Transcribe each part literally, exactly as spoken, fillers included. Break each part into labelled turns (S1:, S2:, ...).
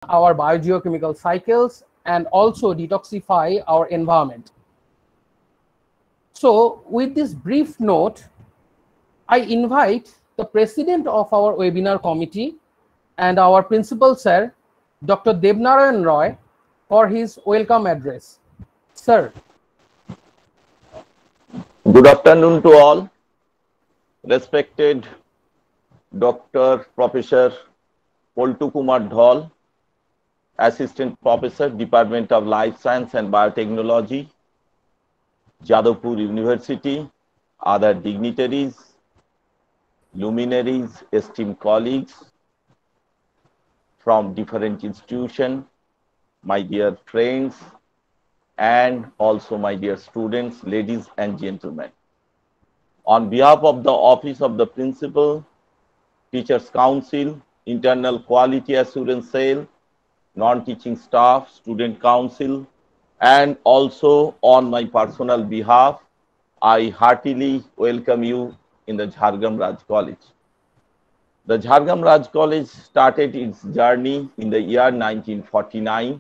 S1: our biogeochemical cycles, and also detoxify our environment. So with this brief note, I invite the president of our webinar committee and our principal sir, Doctor Devnarayan Roy, for his welcome address. Sir.
S2: Good afternoon to all. Respected Doctor Professor Poltu Kumar Dhol, Assistant Professor, Department of Life Science and Biotechnology, Jadavpur University, other dignitaries, luminaries, esteemed colleagues from different institutions, my dear friends, and also my dear students, ladies and gentlemen. On behalf of the Office of the Principal, Teachers Council, Internal Quality Assurance Cell, Non-Teaching Staff, Student Council, and also on my personal behalf, I heartily welcome you in the Jhargram Raj College. The Jhargram Raj College started its journey in the year nineteen forty-nine,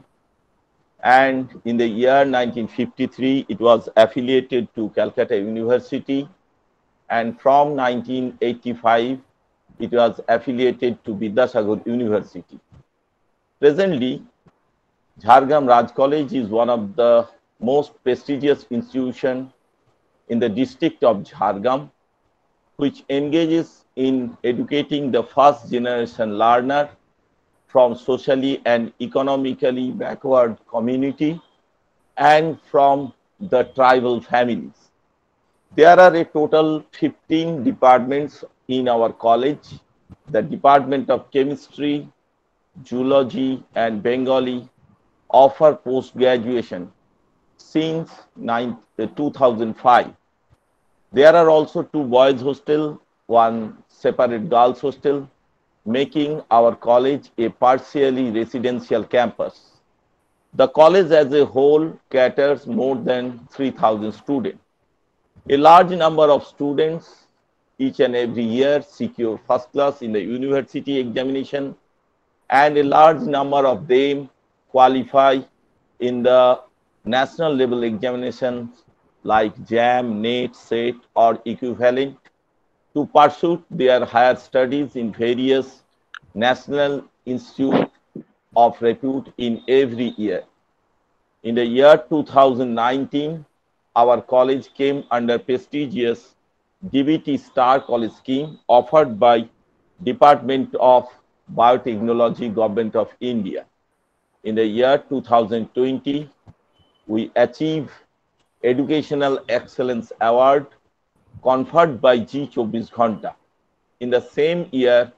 S2: and in the year nineteen fifty-three, it was affiliated to Calcutta University, and from nineteen eighty-five, it was affiliated to Vidyasagar University. Presently, Jhargram Raj College is one of the most prestigious institutions in the district of Jhargram, which engages in educating the first generation learner from socially and economically backward community and from the tribal families. There are a total fifteen departments in our college. The Department of Chemistry, Zoology, and Bengali offer post-graduation since two thousand five. There are also two boys' hostel, one separate girls' hostel, making our college a partially residential campus. The college as a whole caters more than three thousand students. A large number of students each and every year secure first class in the university examination, and a large number of them qualify in the national level examinations like JAM, NET, SET, or equivalent to pursue their higher studies in various national institutes of repute in every year. In the year two thousand nineteen, our college came under prestigious D B T Star College scheme offered by Department of Biotechnology, Government of India. In the year two thousand twenty, we achieved Educational Excellence Award conferred by G twenty-four Ghanta. In the same year,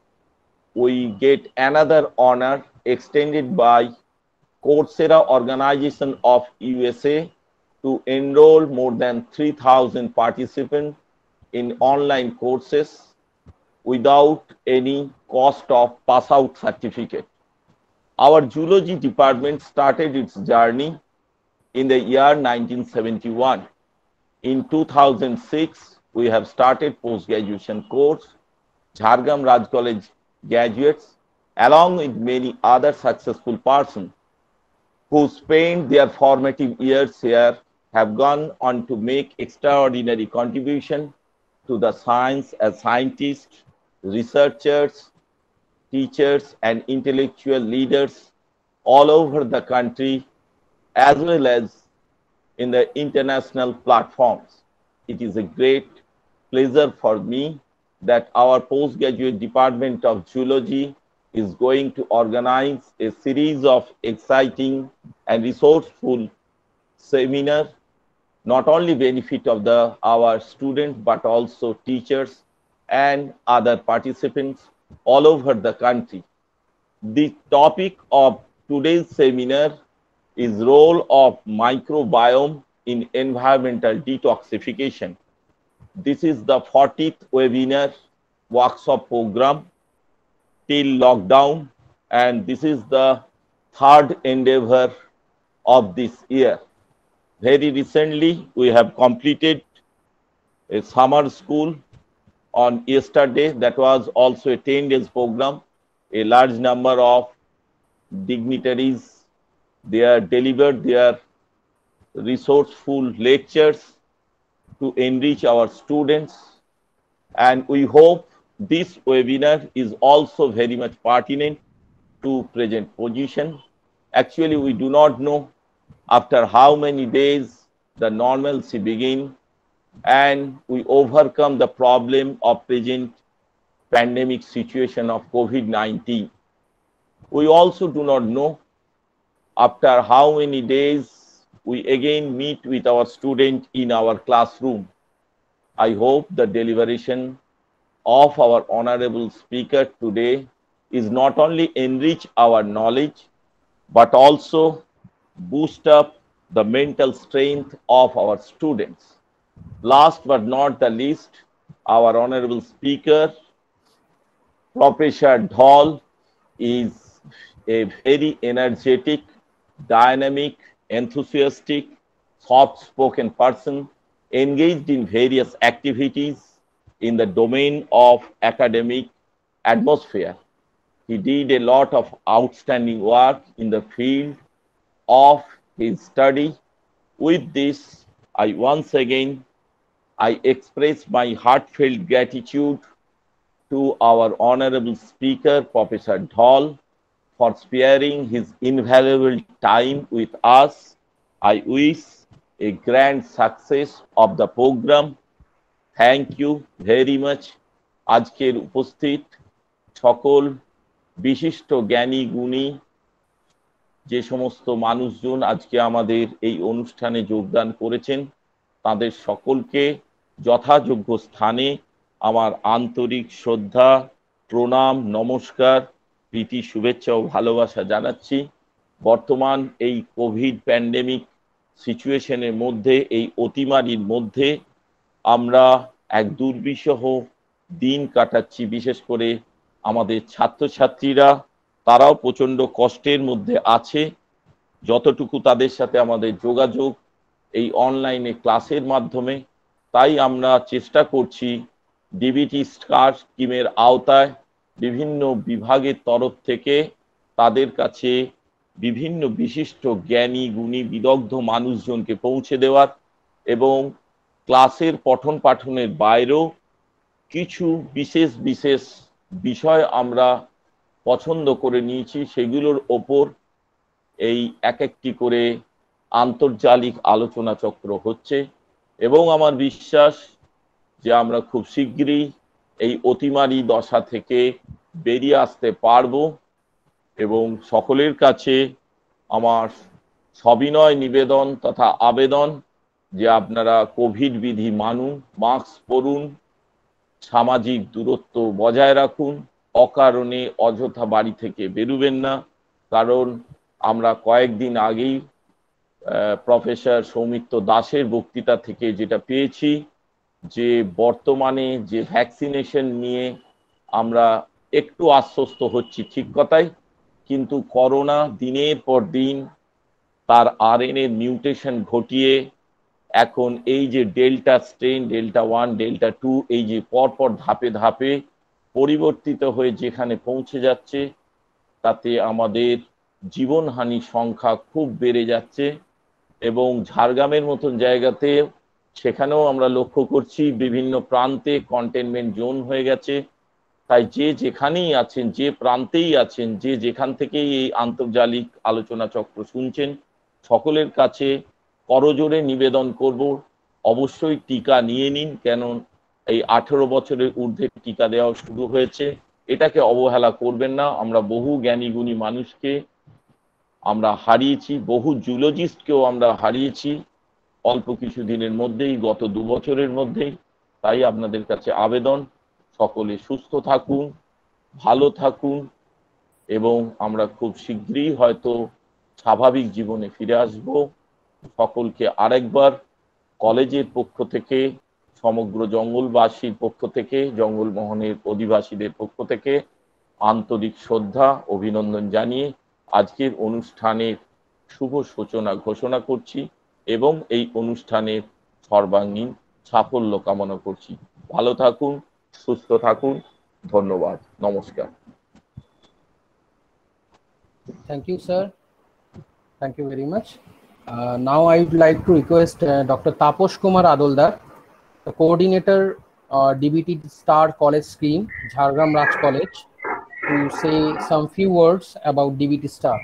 S2: we get another honor extended by Coursera Organization of U S A to enroll more than three thousand participants in online courses without any cost of pass-out certificate. Our zoology department started its journey in the year nineteen seventy-one. In two thousand six, we have started post-graduation course. Jhargram Raj College graduates, along with many other successful persons who spent their formative years here, have gone on to make extraordinary contribution to the science as scientists, researchers, teachers, and intellectual leaders all over the country, as well as in the international platforms. It is a great pleasure for me that our postgraduate department of zoology is going to organize a series of exciting and resourceful seminars, not only benefit of the our students but also teachers and other participants all over the country. The topic of today's seminar is role of microbiome in environmental detoxification. This is the fortieth webinar workshop program till lockdown, and this is the third endeavor of this year. Very recently, we have completed a summer school on yesterday. That was also a ten days program. A large number of dignitaries. They are delivered their resourceful lectures to enrich our students. And we hope this webinar is also very much pertinent to present position. Actually, we do not know after how many days the normalcy begin and we overcome the problem of present pandemic situation of COVID nineteen. We also do not know after how many days we again meet with our student in our classroom. I hope the deliberation of our honorable speaker today is not only enrich our knowledge, but also boost up the mental strength of our students. Last but not the least, our honorable speaker, Professor Dhall, is a very energetic, dynamic, enthusiastic, soft-spoken person engaged in various activities in the domain of academic atmosphere. He did a lot of outstanding work in the field of his study. With this, I once again, I express my heartfelt gratitude to our honorable speaker, Professor Dhall, for sparing his invaluable time with us. I wish a grand success of the program. Thank you very much. আজকের উপস্থিত সকল বিশিষ্ট জ্ঞানী গুণী যে সমস্ত মানুষজন আজকে আমাদের এই অনুষ্ঠানে যোগদান করেছেন তাদের সকলকে যথাযোগ্য স্থানে আমার আন্তরিক শ্রদ্ধা, প্রণাম, নমস্কার, প্রীতি, শুভেচ্ছা ও ভালোবাসা জানাচ্ছি। বর্তমান এই কোভিড প্যান্ডেমিক সিচুয়েশনের মধ্যে, এই অতিমারির মধ্যে আমরা এক দুর্বিষহ দিন কাটাচ্ছি। বিশেষ করে আমাদের ছাত্রছাত্রীরা, তারাও প্রচণ্ড কষ্টের মধ্যে আছে। যতটুকু তাদের সাথে আমাদের যোগাযোগ এই অনলাইনে ক্লাসের মাধ্যমে, তাই আমরা চেষ্টা করছি ডিবিটি স্টার স্কিমের আওতায় বিভিন্ন বিভাগের তরফ থেকে তাদের কাছে বিভিন্ন বিশিষ্ট জ্ঞানী গুণী বিদগ্ধ মানুষজনকে পৌঁছে দেওয়ার এবং ক্লাসের পঠন পাঠনের বাইরেও কিছু বিশেষ বিশেষ বিষয় আমরা পছন্দ করে নিয়েছি। সেগুলোর ওপর এই এক একটি করে আন্তর্জালিক আলোচনা চক্র হচ্ছে এবং আমার বিশ্বাস যে আমরা খুব শীঘ্রই এই অতিমারী দশা থেকে বেরিয়ে আসতে পারবো। এবং সকলের কাছে আমার সবিনয় নিবেদন তথা আবেদন যে আপনারা কোভিড বিধি মানুন, মাস্ক পরুন, সামাজিক দূরত্ব বজায় রাখুন, অকারণে অযথা বাড়ি থেকে বেরুবেন না। কারণ আমরা কয়েকদিন আগেই প্রফেসর সৌমিত্র দাসের বক্তৃতা থেকে যেটা পেয়েছি যে বর্তমানে যে ভ্যাকসিনেশন নিয়ে আমরা একটু আশ্বস্ত হচ্ছি, ঠিক কথাই, কিন্তু করোনা দিনের পর দিন তার আরএনএ মিউটেশন ঘটিয়ে এখন এই যে delta strain, delta one, delta two, এই যে পরপর ধাপে ধাপে পরিবর্তিত হয়ে যেখানে পৌঁছে যাচ্ছে, তাতে আমাদের জীবনহানির সংখ্যা খুব বেড়ে যাচ্ছে। এবং ঝাড়গ্রামের মতন জায়গাতে সেখানেও আমরা লক্ষ্য করছি বিভিন্ন প্রান্তে কন্টেনমেন্ট জোন হয়ে গেছে। তাই যে যেখানেই আছেন, যে প্রান্তেই আছেন, যে যেখান থেকেই এই আন্তর্জালিক আলোচনা চক্র শুনছেন, সকলের কাছে করজোড়ে নিবেদন করব অবশ্যই টিকা নিয়ে নিন। কেন এই আঠেরো বছরের ঊর্ধ্বে টিকা দেওয়া শুরু হয়েছে, এটাকে অবহেলা করবেন না। আমরা বহু জ্ঞানী গুণী মানুষকে আমরা হারিয়েছি, বহু জুলজিস্টকেও আমরা হারিয়েছি অল্প কিছু দিনের মধ্যেই, গত দু বছরের মধ্যেই। তাই আপনাদের কাছে আবেদন, সকলে সুস্থ থাকুন, ভালো থাকুন এবং আমরা খুব শীঘ্রই হয়তো স্বাভাবিক জীবনে ফিরে আসব। সকলকে আরেকবার কলেজের পক্ষ থেকে, সমগ্র জঙ্গলবাসীর পক্ষ থেকে, জঙ্গলমহলের অধিবাসীদের পক্ষ থেকে আন্তরিক শ্রদ্ধা, অভিনন্দন জানিয়ে আজকের অনুষ্ঠানের শুভ সূচনা ঘোষণা করছি এবং এই অনুষ্ঠানের সর্বাঙ্গীন সাফল্য কামনা করছি। ভালো থাকুন, সুস্থ থাকুন, ধন্যবাদ, নমস্কার।
S1: Thank you, sir. Thank you very much. Uh, now I would like to request uh, Doctor Taposh Kumar Adoldar, the coordinator, uh, D B T Star College Scheme, Jhargram Raj College, to say some few words about D B T Star.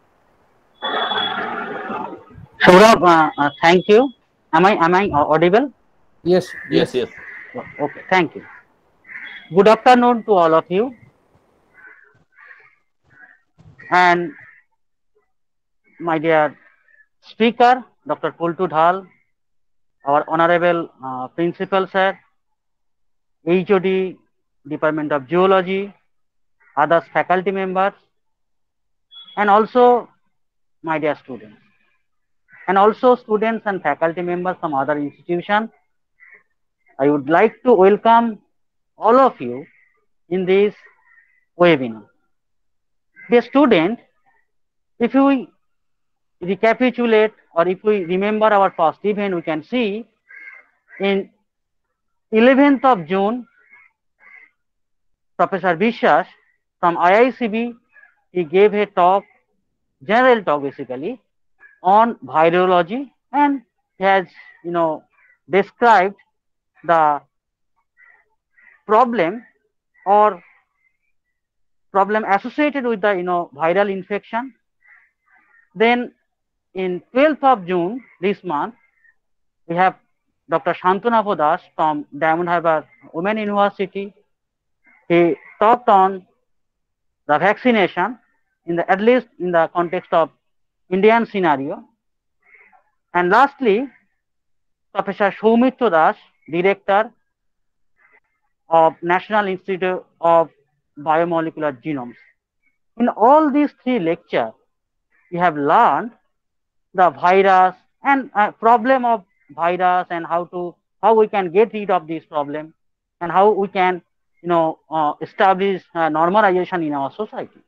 S3: Saurabh, uh, uh, thank you. Am I am I uh, audible?
S1: Yes,
S2: Yes,
S1: yes.
S2: yes.
S3: Okay, thank you. Good afternoon to all of you. And my dear speaker, Doctor Pultu Dhal, our honorable uh, principal sir, H O D, Department of Geology, others faculty members, and also my dear students, and also students and faculty members from other institutions. I would like to welcome all of you in this webinar. Dear student, if we recapitulate or if we remember our past event, we can see in eleventh of June, Professor Vishwas from I I C B, he gave a talk, general talk basically, on virology, and he has, you know, described the problem or problem associated with the, you know, viral infection. Then in twelfth of June this month, we have Doctor Shantanu Podas from Diamond Harbour Women University. He talked on the vaccination in the, at least in the context of Indian scenario. And lastly, Professor Soumitra Das, Director of National Institute of Biomolecular Genomes. In all these three lectures, we have learned the virus and uh, problem of virus and how to how we can get rid of this problem and how we can, you know, uh, establish uh, normalization in our society.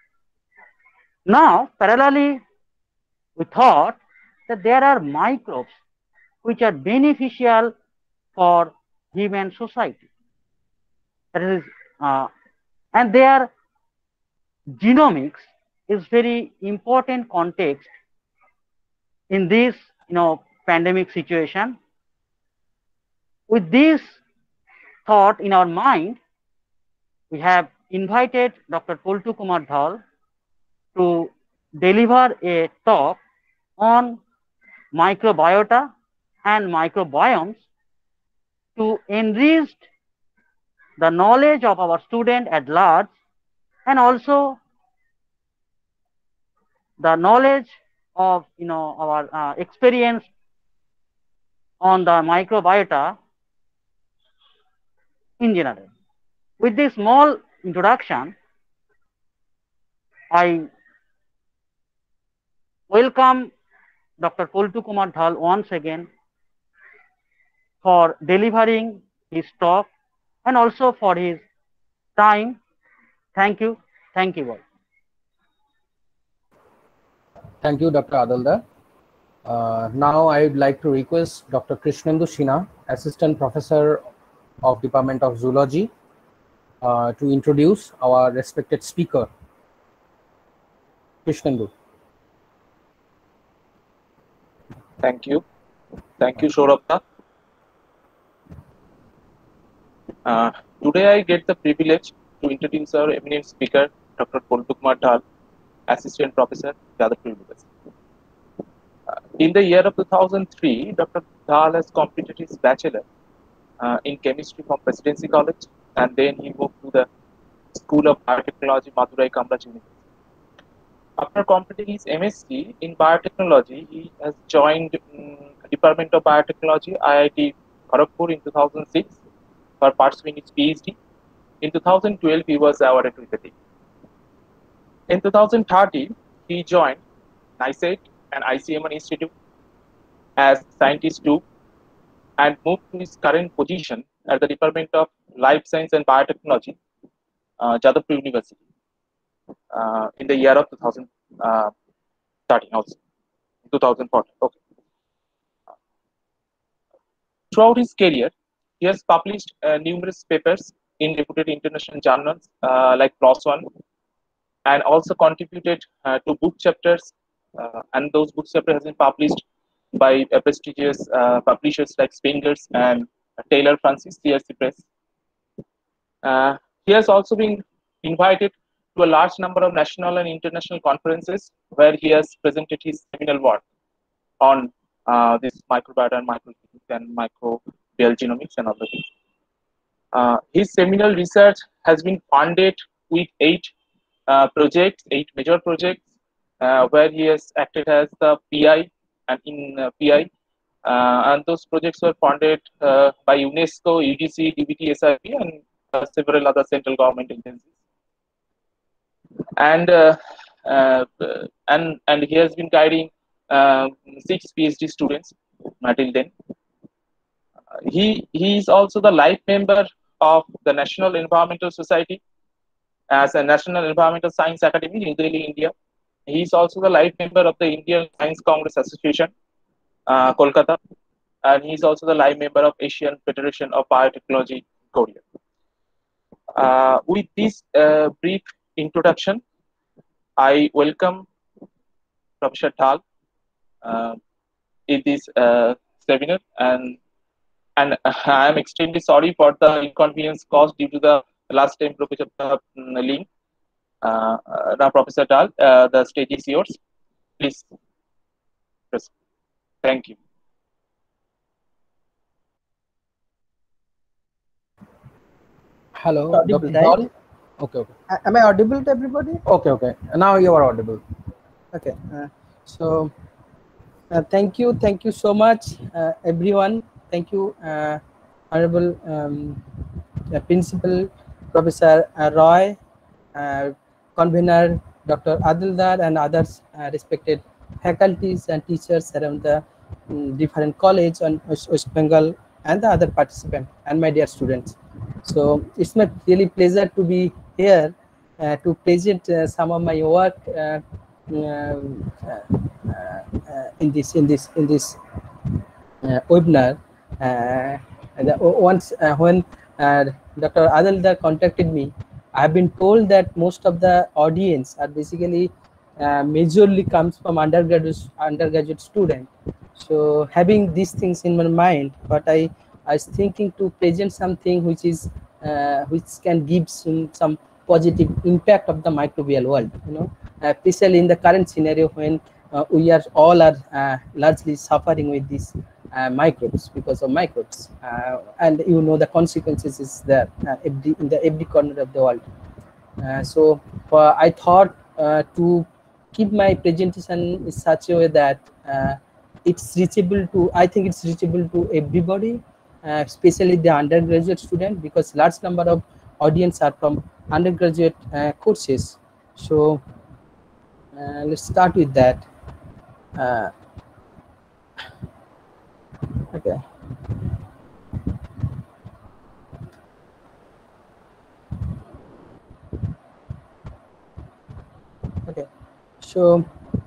S3: Now, parallelly, we thought that there are microbes which are beneficial for human society. That is, uh, and their genomics is very important context in this, you know, pandemic situation. With this thought in our mind, we have invited Doctor Pultu Kumar Dhal to deliver a talk on microbiota and microbiomes to enrich the knowledge of our student at large and also the knowledge of, you know, our uh, experience on the microbiota in general. With this small introduction, I welcome Doctor Pultu Kumar Dhal once again for delivering his talk and also for his time. Thank you. Thank you all.
S1: Thank you, Doctor Adoldar. Uh, now I would like to request Doctor Krishnendu Sinha, Assistant Professor of Department of Zoology, uh, to introduce our respected speaker. Krishnendu.
S4: Thank you. Thank you, Saurabh. Uh, today I get the privilege to introduce our eminent speaker, Doctor Pultu Kumar Dhal, Assistant Professor, Jadavpur University. Uh, in the year of two thousand three, Doctor Dhal has completed his bachelor uh, in chemistry from Presidency College, and then he moved to the School of Biotechnology, Madurai Kamraj University. After completing his M S c in biotechnology, he has joined um, Department of Biotechnology, I I T Kharagpur in two thousand six for pursuing his PhD. In two thousand twelve, he was awarded with the degree. In two thousand thirteen, he joined NICET and I C M R Institute as scientist two and moved to his current position at the Department of Life Science and Biotechnology, uh, Jadavpur University, uh, in the year of two thousand thirteen, also two thousand fourteen. Okay. Throughout his career, he has published uh, numerous papers in reputed international journals uh, like PLOS ONE, and also contributed uh, to book chapters, uh, and those book chapters have been published by uh, prestigious uh, publishers like Spengler's and Taylor Francis C R C Press. Uh, he has also been invited to a large number of national and international conferences where he has presented his seminal work on uh, this microbiota and microgenomics and microbial genomics and other things. Uh, his seminal research has been funded with eight uh, projects, eight major projects, uh, where he has acted as the P I and in uh, P I. Uh, and those projects were funded uh, by UNESCO, U G C, D B T, S I P, and uh, several other central government agencies. And uh, uh, and and he has been guiding uh, six PhD students until then. Uh, he he is also the life member of the National Environmental Society as a National Environmental Science Academy in Delhi, India. He is also the life member of the Indian Science Congress Association, uh, Kolkata, and he is also the live member of Asian Federation of Biotechnology, Korea. Uh, with this uh, brief introduction, I welcome Professor Dhal uh, in this uh, seminar, and and I am extremely sorry for the inconvenience caused due to the last time Professor uh, link. Uh, uh, now, Professor Dhal, uh, the stage is yours. Please. Thank you.
S1: Hello,
S5: Audible,
S1: Doctor
S5: right?
S1: Dhal. Okay, okay.
S5: A- Am I audible to everybody?
S1: Okay, okay. Now you are audible.
S5: Okay. Uh, so, uh, thank you, thank you so much, uh, everyone. Thank you, uh, Honorable um, uh, Principal Professor uh, Roy, uh, Convener Doctor Adildar, and others uh, respected faculties and teachers around the um, different college on West West Bengal, and the other participants, and my dear students. So it's my really pleasure to be here uh, to present uh, some of my work uh, um, uh, uh, in this in this in this uh, webinar. Uh, and, uh, once uh, when uh, Doctor Adildar contacted me, I have been told that most of the audience are basically uh, majorly comes from undergraduate undergraduate student. So having these things in my mind, but I I was thinking to present something which is uh, which can give some, some positive impact of the microbial world, you know, uh, especially in the current scenario when uh, we are all are uh, largely suffering with these uh, microbes because of microbes, uh, and you know the consequences is there uh, every, in the every corner of the world. Uh, so uh, I thought uh, to keep my presentation in such a way that uh, it's reachable to, I think it's reachable to everybody, uh, especially the undergraduate student, because large number of audience are from undergraduate uh, courses. So uh, let's start with that. Uh, okay. Okay. So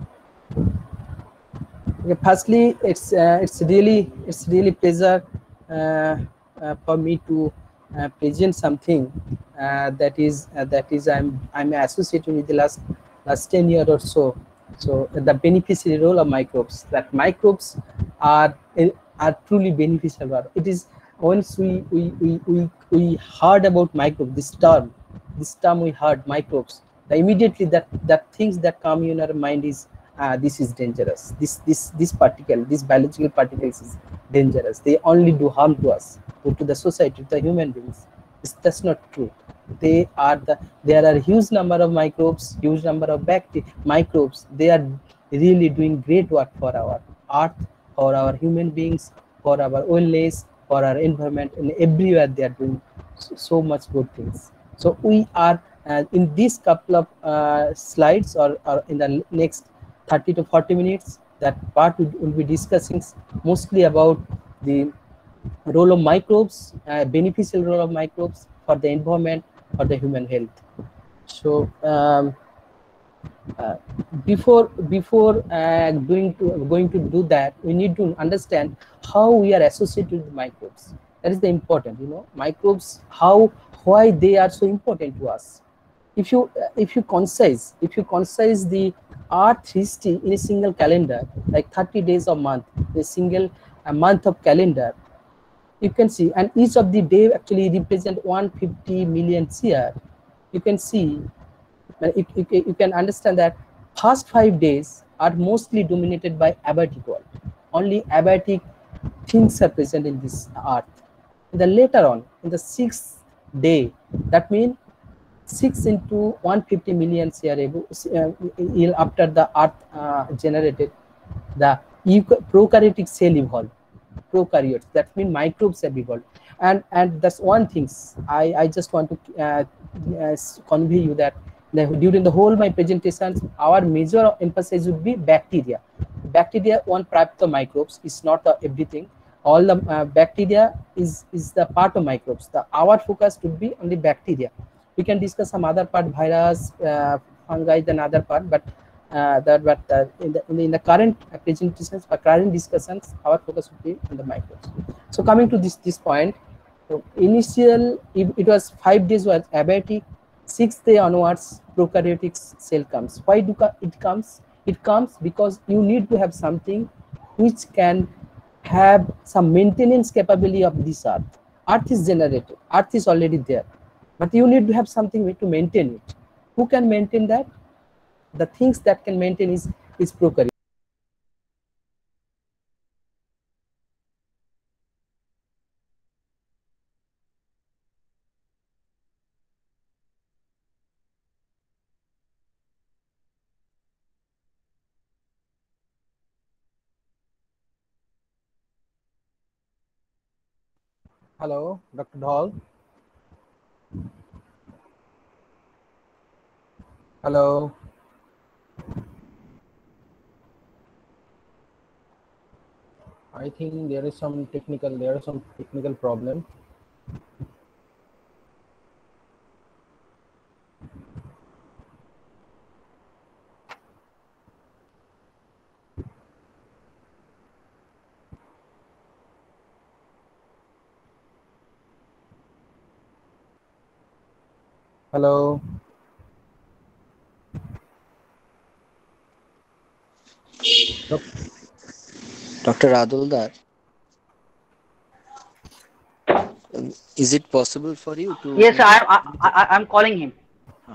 S5: okay, firstly, it's uh, it's really it's really pleasure uh, uh, for me to uh, present something uh, that is uh, that is I'm I'm associated with the last last ten years or so. So the beneficiary role of microbes. That microbes are are truly beneficial. It is once we we we we, we heard about microbes, this term, this term we heard microbes. The immediately that that things that come in our mind is uh, this is dangerous. This this this particle, this biological particles is dangerous. They only do harm to us, or to the society, to the human beings. It's, that's not true. They are the there are huge number of microbes, huge number of bacteria, microbes. They are really doing great work for our earth, for our human beings, for our wellness, for our environment, and everywhere they are doing so, so much good things. So we are uh, in this couple of uh, slides, or, or in the next thirty to forty minutes, that part we will be discussing mostly about the role of microbes, uh, beneficial role of microbes for the environment, for the human health. So um, uh, before before uh, going to going to do that, we need to understand how we are associated with microbes. That is the important, you know, microbes, how why they are so important to us. if you if you concise if you concise the Earth history in a single calendar, like thirty days of month, a single a month of calendar, you can see, and each of the day actually represent one hundred fifty million year. You can see, you, you, you can understand that first five days are mostly dominated by abiotic world. Only abiotic things are present in this Earth. And then later on, in the sixth day, that means six into one hundred fifty million year ago, uh, after the Earth uh, generated, the prokaryotic cell evolved. Prokaryotes, that means microbes have evolved. And and that's one thing I, I just want to uh, uh, convey you that the, during the whole my presentations, our major emphasis would be bacteria. Bacteria, one part of the microbes, is not uh, everything. All the uh, bacteria is is the part of microbes. The our focus would be on the bacteria. We can discuss some other part, virus, uh, fungi, and other part, but uh, that but uh, in, the, in the in the current presentations or current discussions, our focus would be on the microbes. So coming to this this point, so initial it, it was five days was abiotic, sixth day onwards prokaryotic cell comes. Why do it comes? It comes because you need to have something which can have some maintenance capability of this earth. Earth is generated, earth is already there, but you need to have something to maintain it. Who can maintain that? The things that can maintain is is prokaryote.
S1: Hello, Doctor Dhal. Hello. I think there is some technical, there is some technical problem. Hello.
S6: Doctor Aduldar, um, is it possible for you to?
S3: Yes, I, I, I, I'm calling him.
S6: Huh.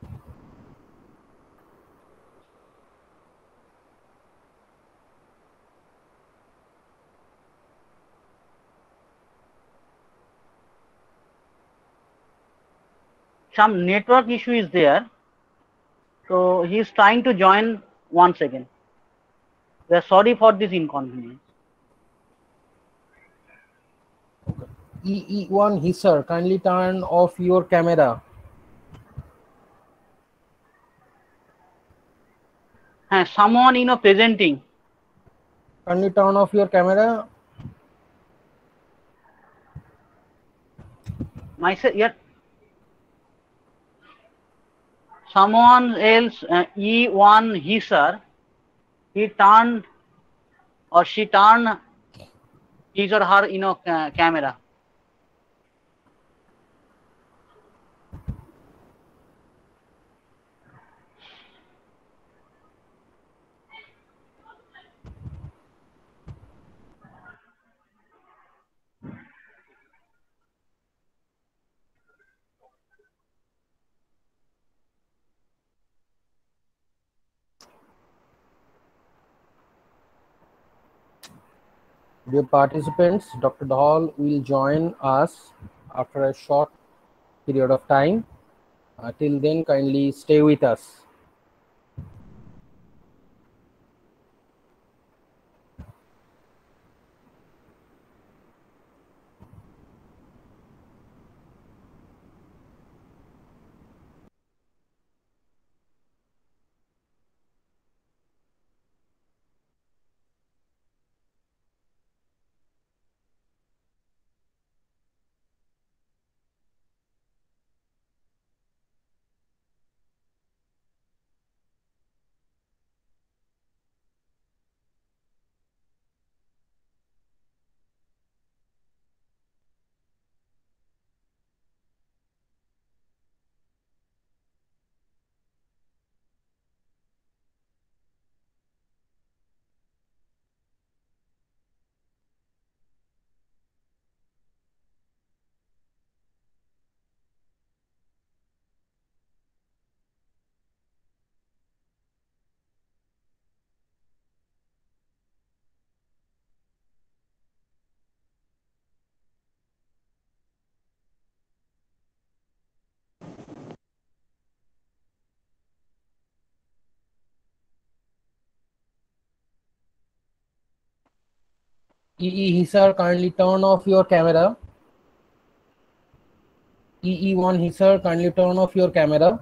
S3: Some network issue is there, so he is trying to join once again. We are sorry for this inconvenience.
S1: E E one Hisar, kindly turn off your camera.
S3: Uh, someone, you know, presenting.
S1: Kindly turn off your camera.
S3: Myself, yeah. Someone else, uh, E one Hisar, he turned or she turned his or her, you know, uh, camera.
S1: Dear participants, Doctor Dhal will join us after a short period of time. Uh, till then, kindly stay with us. E E Hisar, kindly turn off your camera. E E one Hisar, kindly turn off your camera.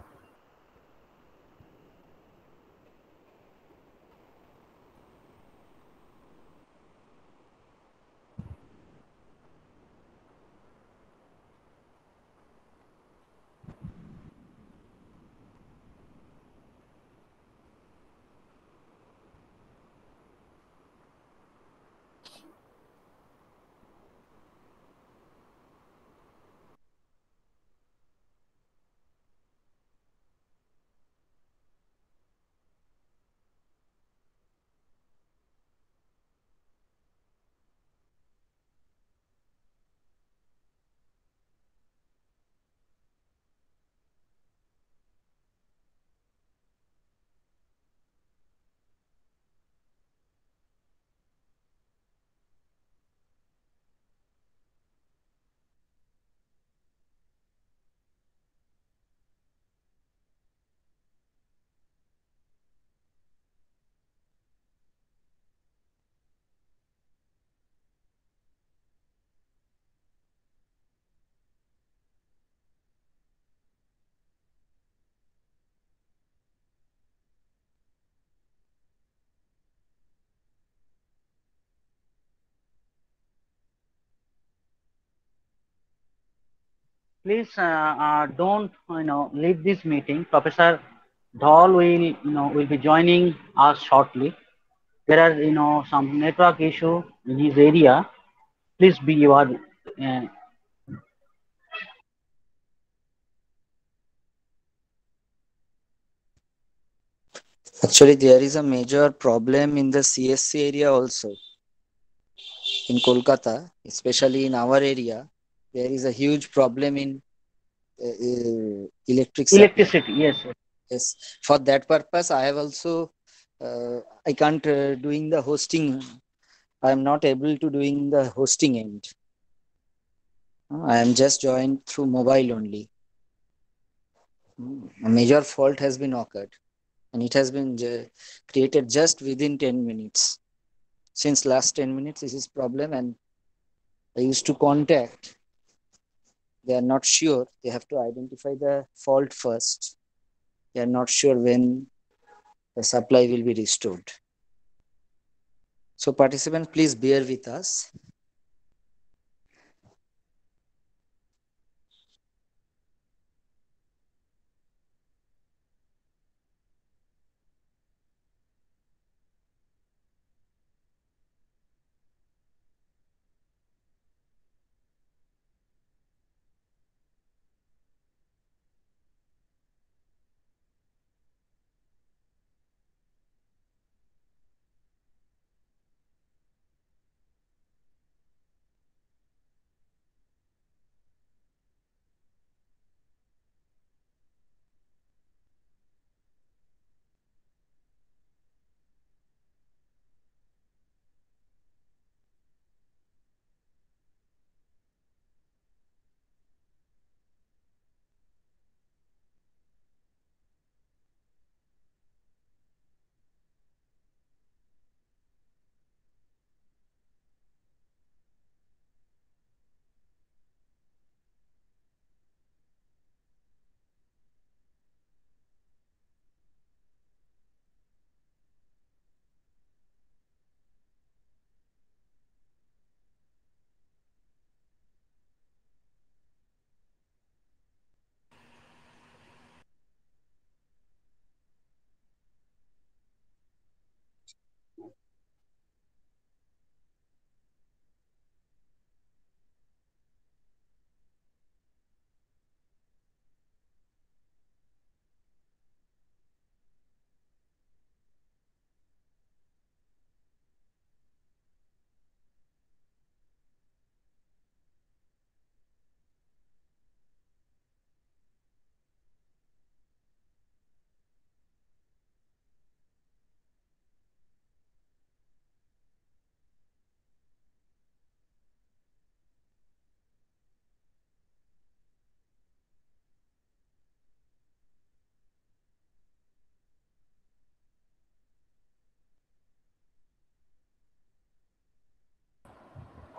S3: Please uh, uh, don't you know leave this meeting. Professor Dhol will you know will be joining us shortly. There are you know some network issue in his area. Please be your uh,
S6: Actually, there is a major problem in the C S C area also in Kolkata, especially in our area. There is a huge problem in uh, uh, electric supply.
S3: electricity. Yes, yes.
S6: Yes, for that purpose, I have also uh, I can't uh, doing the hosting. I am not able to doing the hosting end. I am just joined through mobile only. Mm, A major fault has been occurred, and it has been ju- created just within ten minutes. Since last ten minutes, this is problem, and I used to contact. They are not sure. They have to identify the fault first. They are not sure when the supply will be restored. So participants, please bear with us.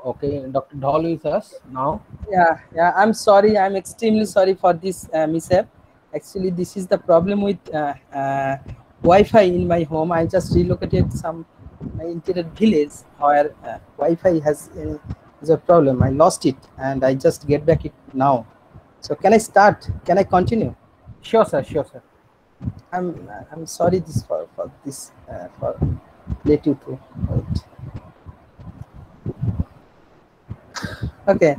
S1: Okay, Doctor Dhol is us now.
S5: Yeah, yeah. I'm sorry. I'm extremely sorry for this uh, mishap. Actually, this is the problem with uh, uh, Wi-Fi in my home. I just relocated some my internet village where uh, Wi-Fi has uh, is a problem. I lost it, and I just get back it now. So can I start? Can I continue?
S1: Sure, sir. Sure, sir.
S5: I'm I'm sorry this for for this uh, for let you to wait. Okay.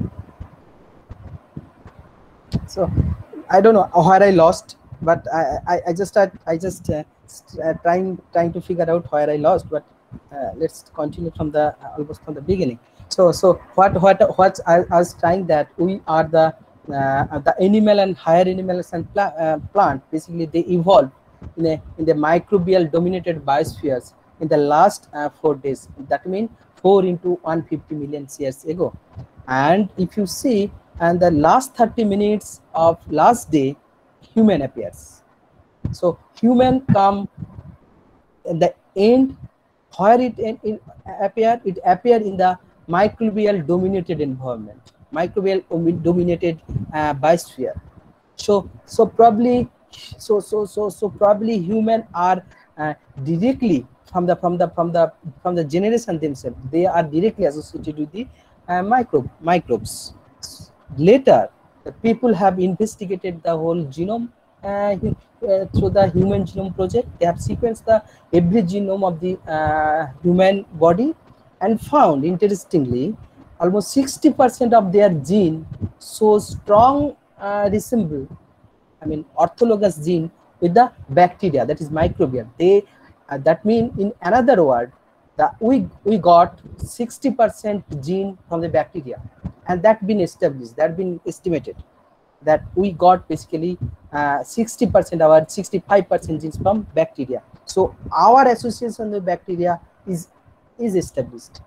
S5: So I don't know where I lost, but I I, I just start I just uh, uh, trying trying to figure out where I lost. But uh, let's continue from the uh, almost from the beginning. So so what what what I, I was trying that we are the uh, the animal and higher animals and pla uh, plant basically they evolved in a in the microbial dominated biospheres in the last uh, four days. That means four into one hundred fifty million years ago. And if you see, and the last thirty minutes of last day, human appears. So human come in the end, where it, it, it appear, it appear in the microbial dominated environment, microbial dominated uh, biosphere. So so probably so so so so probably human are uh, directly from the from the from the from the generation themselves. They are directly associated with the uh, microbe microbes. Later, the people have investigated the whole genome uh, uh, through the Human Genome Project. They have sequenced the every genome of the uh, human body and found, interestingly, almost sixty percent of their gene shows strong uh, resemble, I mean, orthologous gene with the bacteria, that is microbial. They uh, that means, in another word, that we we got sixty percent gene from the bacteria, and that been established, that been estimated, that we got basically sixty percent uh, our sixty-five percent genes from bacteria. So our association with bacteria is is established.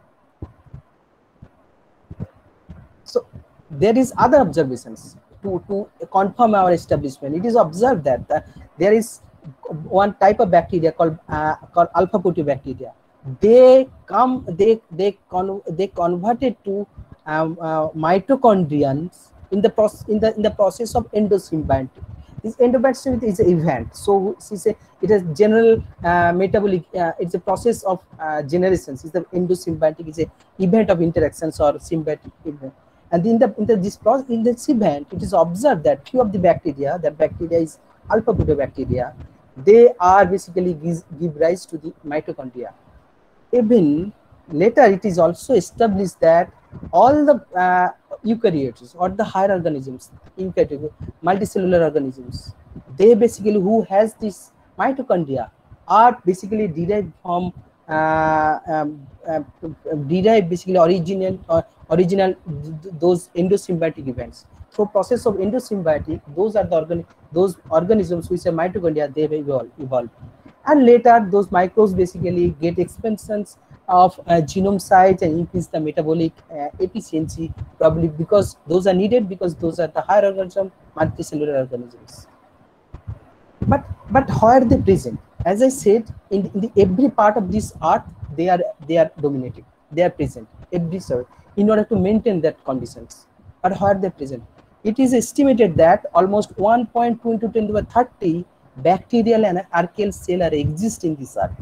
S5: So there is other observations to to confirm our establishment. It is observed that uh, there is one type of bacteria called uh, called alpha proteobacteria. They come they they con they converted to um, uh, mitochondrions in the process in the in the process of endosymbiontic. This endosymbiontic is an event, so it's a it is general uh, metabolic. Uh, it's a process of uh, generations. It's the endosymbiontic is a event of interactions or symbiotic event. And in the in the this process in this event, it is observed that few of the bacteria, that bacteria is alpha proteobacteria, they are basically give, give rise to the mitochondria. Even later, it is also established that all the uh, eukaryotes or the higher organisms, eukaryotic, multicellular organisms, they basically who has this mitochondria are basically derived from uh, um, uh, derived basically original or uh, original those endosymbiotic events. Through process of endosymbiotic, those are the organ those organisms which are mitochondria, they will evolve. And later, those microbes basically get expansions of uh, genome size and increase the metabolic uh, efficiency, probably because those are needed, because those are the higher organism, multicellular organisms. But but where are they present? As I said, in, in the every part of this earth, they are they are dominating. They are present every cell in order to maintain that conditions. But where are they present? It is estimated that almost one point two into ten to the thirty bacterial and archaeal cells are existing in this earth.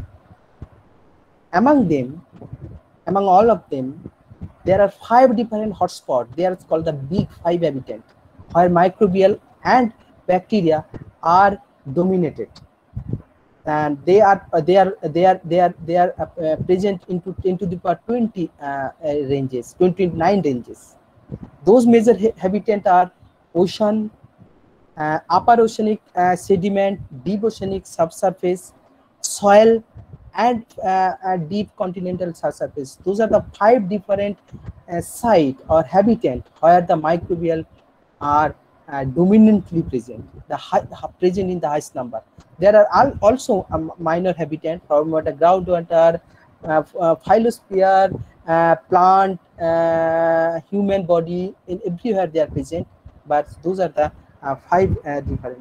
S5: Among them, among all of them, there are five different hotspots. They are called the big five habitat, where microbial and bacteria are dominated, and they are uh, they are they are they are they are uh, present into into the twenty uh, uh, ranges, twenty-nine ranges. Those major ha habitat are ocean, uh, upper oceanic uh, sediment, deep oceanic subsurface, soil, and uh, uh, deep continental subsurface. Those are the five different uh, sites or habitat where the microbial are uh, dominantly present, the high, present in the highest number. There are al also a minor habitat from the groundwater, uh, uh, phylosphere, uh, plant, uh, human body, in everywhere they are present. But those are the uh, five uh, different.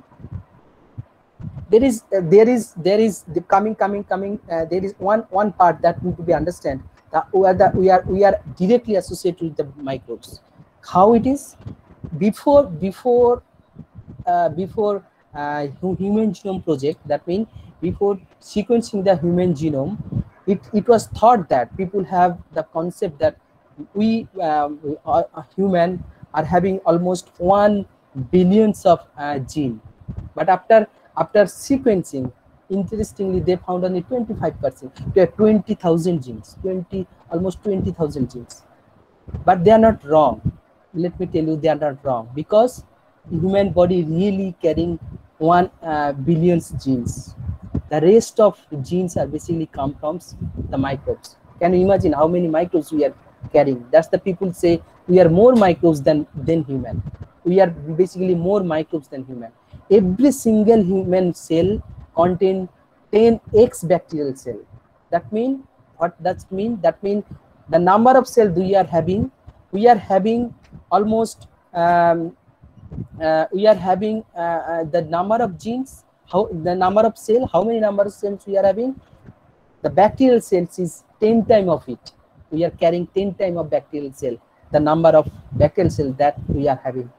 S5: There is uh, there is there is the coming coming coming. Uh, there is one one part that need to be understand. The The, we, are the, we, are, we are directly associated with the microbes. How it is? Before, before, uh, before uh, human genome project, that means before sequencing the human genome, it, it was thought that people have the concept that we, um, we are, uh, human are having almost one billions of uh, gene. But after, after sequencing, interestingly, they found only twenty-five percent, twenty thousand genes, twenty, almost twenty thousand genes. But they are not wrong. Let me tell you, they are not wrong, because the human body really carrying one uh, billions genes. The rest of the genes are basically come from the microbes. Can you imagine how many microbes we are carrying? That's the people say we are more microbes than, than human. We are basically more microbes than human. Every single human cell contain ten x bacterial cell. That mean what does it mean? That mean the number of cells we are having, we are having almost um, uh, we are having uh, uh, the number of genes, how the number of cell, how many number of cells we are having. The bacterial cells is ten times of it. We are carrying ten times of bacterial cell, the number of bacterial cells that we are having.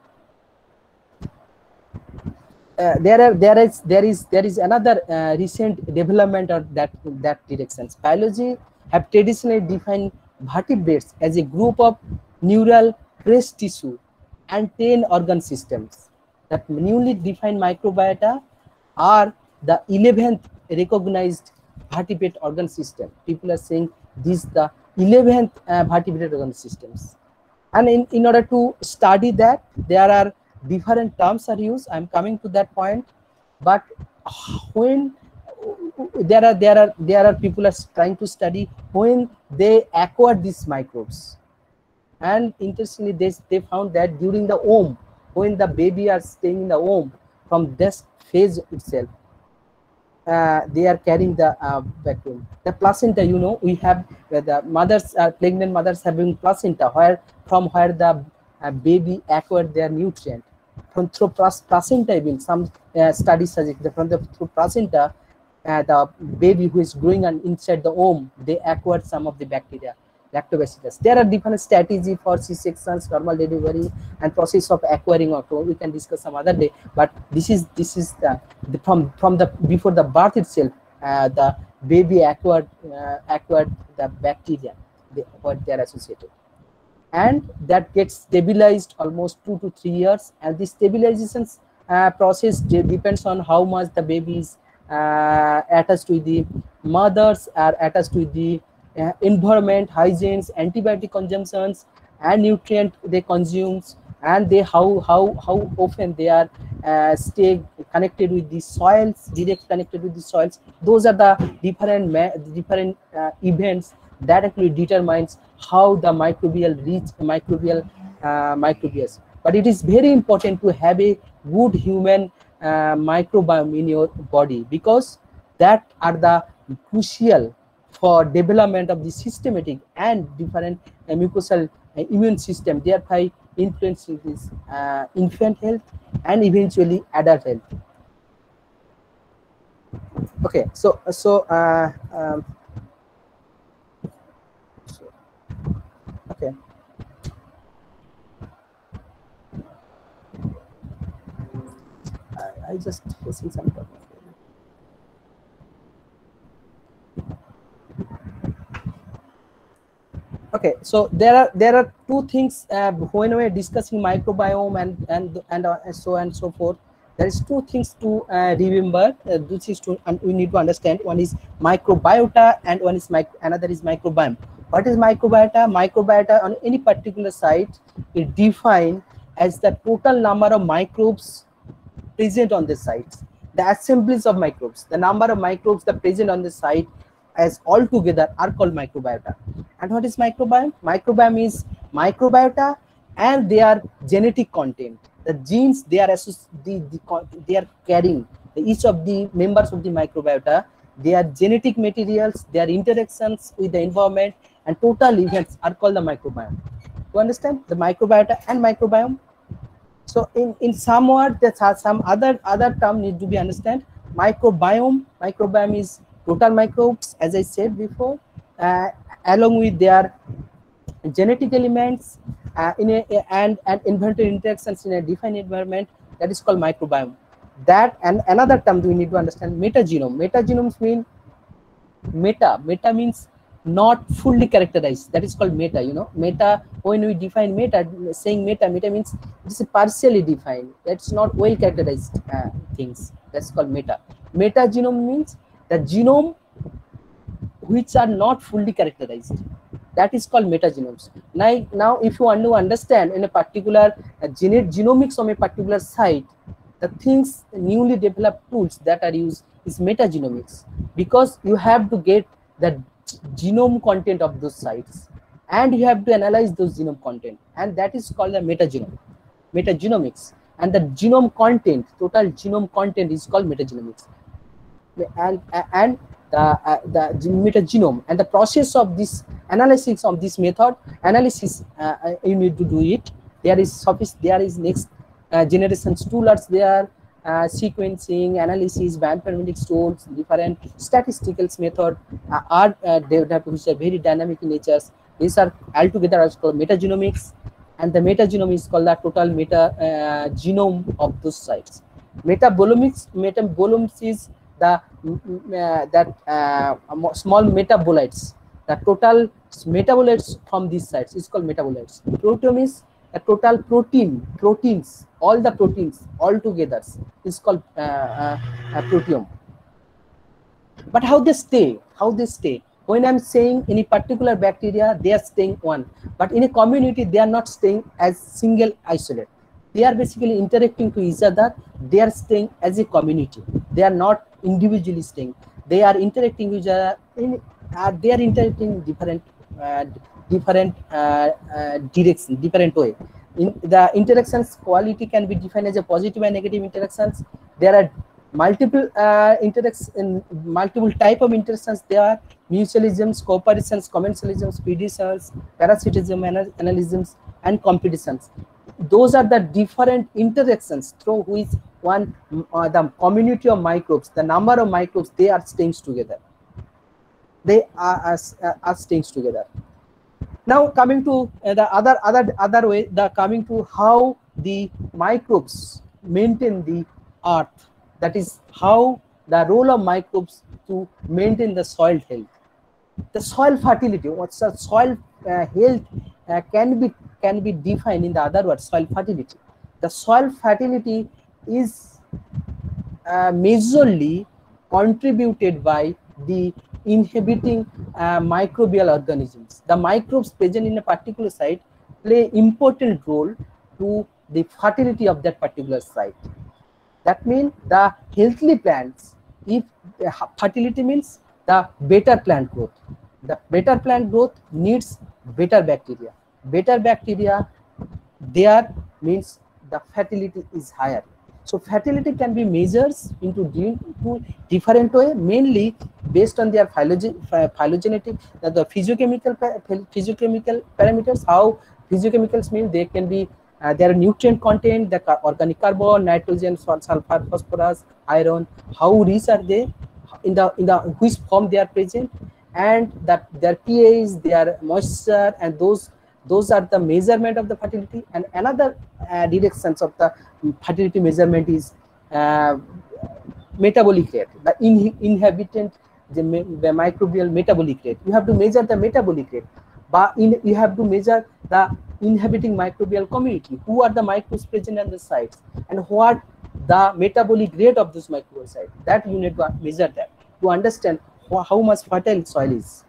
S5: Uh, there are there is there is there is another uh, recent development of that that directions. Biology have traditionally defined vertebrates as a group of neural crest tissue and ten organ systems. That newly defined microbiota are the eleventh recognized vertebrate organ system. People are saying this the eleventh uh, vertebrate organ systems. And in, in order to study that, there are different terms are used. I'm coming to that point. But when there are there are there are people are trying to study when they acquire these microbes. And interestingly, they, they found that during the womb, when the baby are staying in the womb, from this phase itself, uh, they are carrying the uh, vacuum. The placenta, you know, we have where the mothers, uh, pregnant mothers having placenta, where from where the uh, baby acquired their nutrient. From through placenta, even some uh, studies suggest that from the through placenta, uh, the baby who is growing on inside the womb, they acquired some of the bacteria. Lactobacillus. There are different strategies for C-sections, normal delivery, and process of acquiring. Or we can discuss some other day. But this is this is the, the from from the before the birth itself, uh, the baby acquired uh, acquired the bacteria, they, what they are associated, and that gets stabilized almost two to three years. And this stabilization uh, process depends on how much the baby is uh, attached to the mothers, are attached to the Uh, environment, hygienes, antibiotic consumptions, and nutrient they consume, and they how how how often they are uh, stay connected with the soils, direct connected with the soils. Those are the different different uh, events that actually determines how the microbial reach microbial uh, microbials. But it is very important to have a good human uh, microbiome in your body, because that are the crucial for development of the systematic and different uh, mucosal uh, immune system, thereby influencing this uh, infant health and eventually adult health. Okay, so so, uh, um, so okay. I, I just facing some problem. Okay, so there are there are two things uh, when we are discussing microbiome and and and uh, so and so forth. There is two things to uh, remember. Uh, this is to and we need to understand. One is microbiota and one is micro, another is microbiome. What is microbiota? Microbiota on any particular site is defined as the total number of microbes present on the site. The assemblies of microbes, the number of microbes that present on the site as all together are called microbiota. And what is microbiome? Microbiome is microbiota and their genetic content. The genes they are the, the, they are carrying, each of the members of the microbiota, their genetic materials, their interactions with the environment and total events are called the microbiome. You understand the microbiota and microbiome? So in, in some word, there's some other other term need to be understand. Microbiome, microbiome is total microbes, as I said before, uh, along with their genetic elements uh, in a, and and inventory interactions in a defined environment, that is called microbiome. That and another term we need to understand, metagenome. Metagenomes mean meta. Meta means not fully characterized. That is called meta. You know, meta. When we define meta, saying meta, meta means it's partially defined. That's not well characterized uh, things. That's called meta. Metagenome means the genome which are not fully characterized. That is called metagenomes. Now, now if you want to understand in a particular uh, gene genomics of a particular site, the things, newly developed tools that are used is metagenomics, because you have to get the genome content of those sites and you have to analyze those genome content, and that is called the metagenome, metagenomics. And the genome content, total genome content is called metagenomics. And and the uh, the metagenome and the process of this analysis of this method analysis, uh, you need to do it. There is suffice there is next Uh, generations tools there, uh, sequencing, analysis, bioinformatics tools, different statistical method uh, are uh, developed, which are very dynamic in nature. These are altogether called metagenomics, and the metagenome is called the total meta uh, genome of those sites. Metabolomics, metabolomics is the uh, that uh, small metabolites, the total metabolites from these sites is called metabolites. Proteome is a total protein, proteins, all the proteins all together is called uh, uh, uh, proteome. But how they stay? How they stay? When I'm saying in a particular bacteria, they are staying one, but in a community, they are not staying as single isolate. They are basically interacting to each other. They are staying as a community. They are not individually staying. They are interacting with each other. In, uh, they are interacting in different uh, different uh, uh, direction, different way. In the interactions quality can be defined as a positive and negative interactions. There are multiple uh, interactions, in multiple type of interactions. There are mutualisms, cooperations, commensalisms, predictions, parasitism, analysms, and competitions. Those are the different interactions through which one uh, the community of microbes, the number of microbes, they are staying together. They are, are, are staying together. Now coming to uh, the other other other way, the coming to how the microbes maintain the earth. That is how the role of microbes to maintain the soil health. The soil fertility. What's the soil uh, health uh, can be can be defined in the other word, soil fertility. The soil fertility is uh, majorly contributed by the inhabiting uh, microbial organisms. The microbes present in a particular site play important role to the fertility of that particular site. That means the healthy plants, if uh, fertility means the better plant growth. The better plant growth needs better bacteria. Better bacteria there means the fertility is higher. So fertility can be measured into different way, mainly based on their phylogenetic, the physiochemical physiochemical parameters. How physiochemicals mean they can be uh, their nutrient content, the organic carbon, nitrogen, sulfur, phosphorus, iron. How rich are they? In the in the which form they are present, and that their pH, their moisture, and those. Those are the measurement of the fertility. And another uh, directions of the fertility measurement is uh, metabolic rate, the in inhabitant, the, the microbial metabolic rate. You have to measure the metabolic rate, but in, you have to measure the inhabiting microbial community. Who are the microbes present on the sites, and what the metabolic rate of this microbial site. That you need to measure that to understand how much fertile soil is.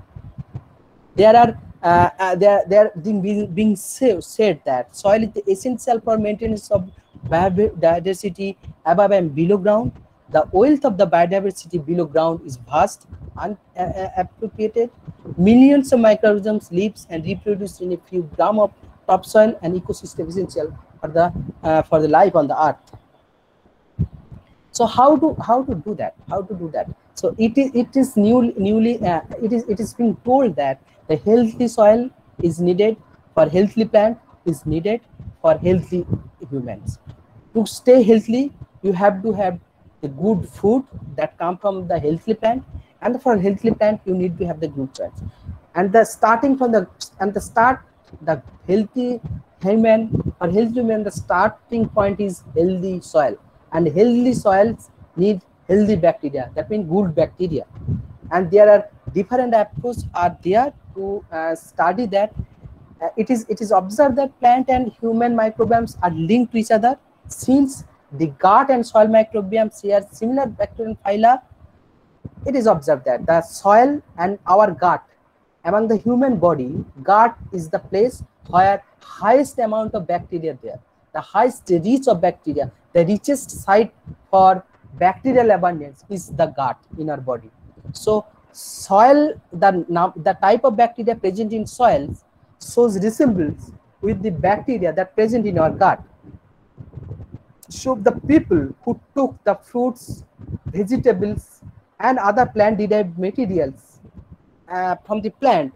S5: There are Uh, uh, there, there being, being say, said that soil is essential for maintenance of biodiversity above and below ground. The wealth of the biodiversity below ground is vast, unappropriated. Millions of microorganisms live and reproduce in a few grams of topsoil, and ecosystem essential for the uh, for the life on the earth. So how to how to do that? How to do that? So it is it is new newly uh, it is it is being told that the healthy soil is needed for healthy plant, is needed for healthy humans. To stay healthy, you have to have the good food that come from the healthy plant, and for healthy plant, you need to have the good soil. and the starting from the and the start the healthy human or healthy human, the starting point is healthy soil, and healthy soils need healthy bacteria, that means good bacteria. And there are different approaches are there to uh, study that. Uh, it is it is observed that plant and human microbiomes are linked to each other, since the gut and soil microbiomes share similar bacterial phyla. It is observed that the soil and our gut, among the human body, gut is the place where highest amount of bacteria there, the highest reach of bacteria, the richest site for bacterial abundance is the gut in our body. So soil, the the type of bacteria present in soils shows resemblance with the bacteria that present in our gut. So the people who took the fruits, vegetables, and other plant-derived materials uh, from the plant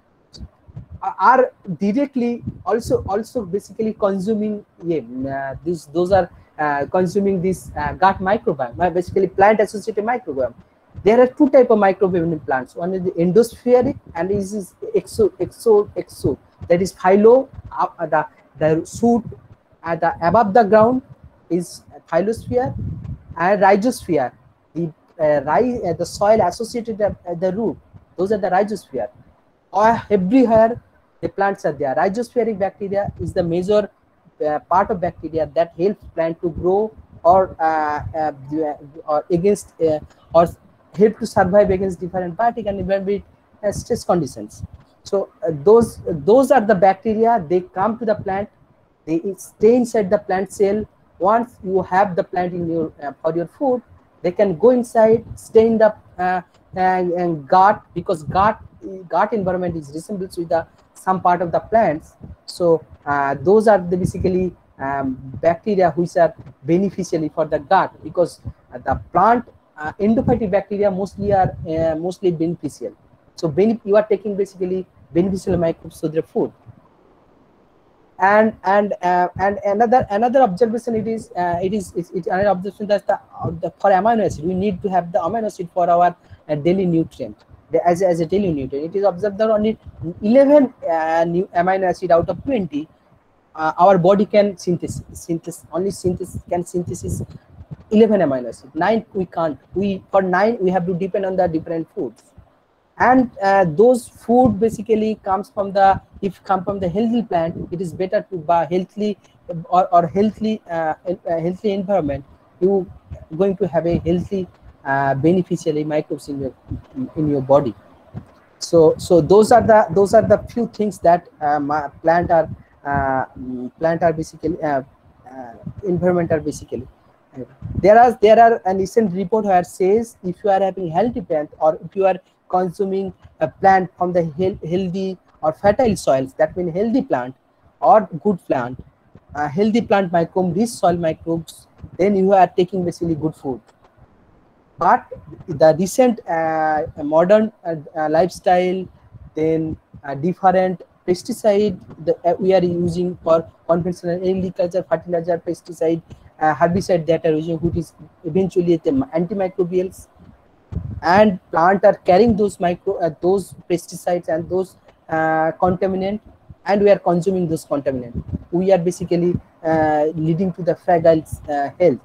S5: are directly also also basically consuming yeah, uh, these those are uh, consuming this uh, gut microbiome, uh, basically plant-associated microbiome. There are two type of microbiome in plants. One is the endospheric and this is exo exo exo. That is phyllo, uh, the the shoot at the above the ground is phyllosphere, and rhizosphere, the uh, rise, uh, the soil associated at, at the root. Those are the rhizosphere. Or everywhere the plants are there. Rhizospheric bacteria is the major uh, part of bacteria that helps plant to grow or uh, uh, or against uh, or help to survive against different biotic and environment uh, stress conditions. So uh, those those are the bacteria. They come to the plant, they stay inside the plant cell. Once you have the plant in your uh, for your food, they can go inside, stay in the uh, and, and gut, because gut gut environment is resembles with the some part of the plants. So uh, those are the basically um, bacteria which are beneficially for the gut, because uh, the plant uh, endophytic bacteria mostly are uh, mostly beneficial. So you are taking basically beneficial microbes to their food. And and uh, and another another observation it is uh, it is it, it another observation that the, uh, the for amino acid we need to have the amino acid for our uh, daily nutrient, the, as as a daily nutrient. It is observed that only eleven uh, new amino acid out of twenty uh, our body can synthesis synthesis only synthesis can synthesis eleven amino acid. Nine we can't. We for nine we have to depend on the different foods. And uh, those food basically comes from the if come from the healthy plant, it is better to buy healthy or, or healthy uh, uh, healthy environment. You going to have a healthy uh, beneficially microbes in your in your body. So so those are the those are the few things that um, plant are uh, plant are basically uh, uh, environment are basically. There are there are a recent report where it says if you are having healthy plant or if you are consuming a plant from the healthy or fertile soils, that means healthy plant or good plant, uh, healthy plant microbe, rich soil microbes, then you are taking basically good food. But the recent uh, modern uh, uh, lifestyle, then uh, different pesticide that uh, we are using for conventional agriculture, fertilizer, pesticide, uh, herbicide that are using, which is eventually the antimicrobials, and plant are carrying those micro uh, those pesticides and those uh, contaminant, and we are consuming those contaminant. We are basically uh, leading to the fragile uh, health.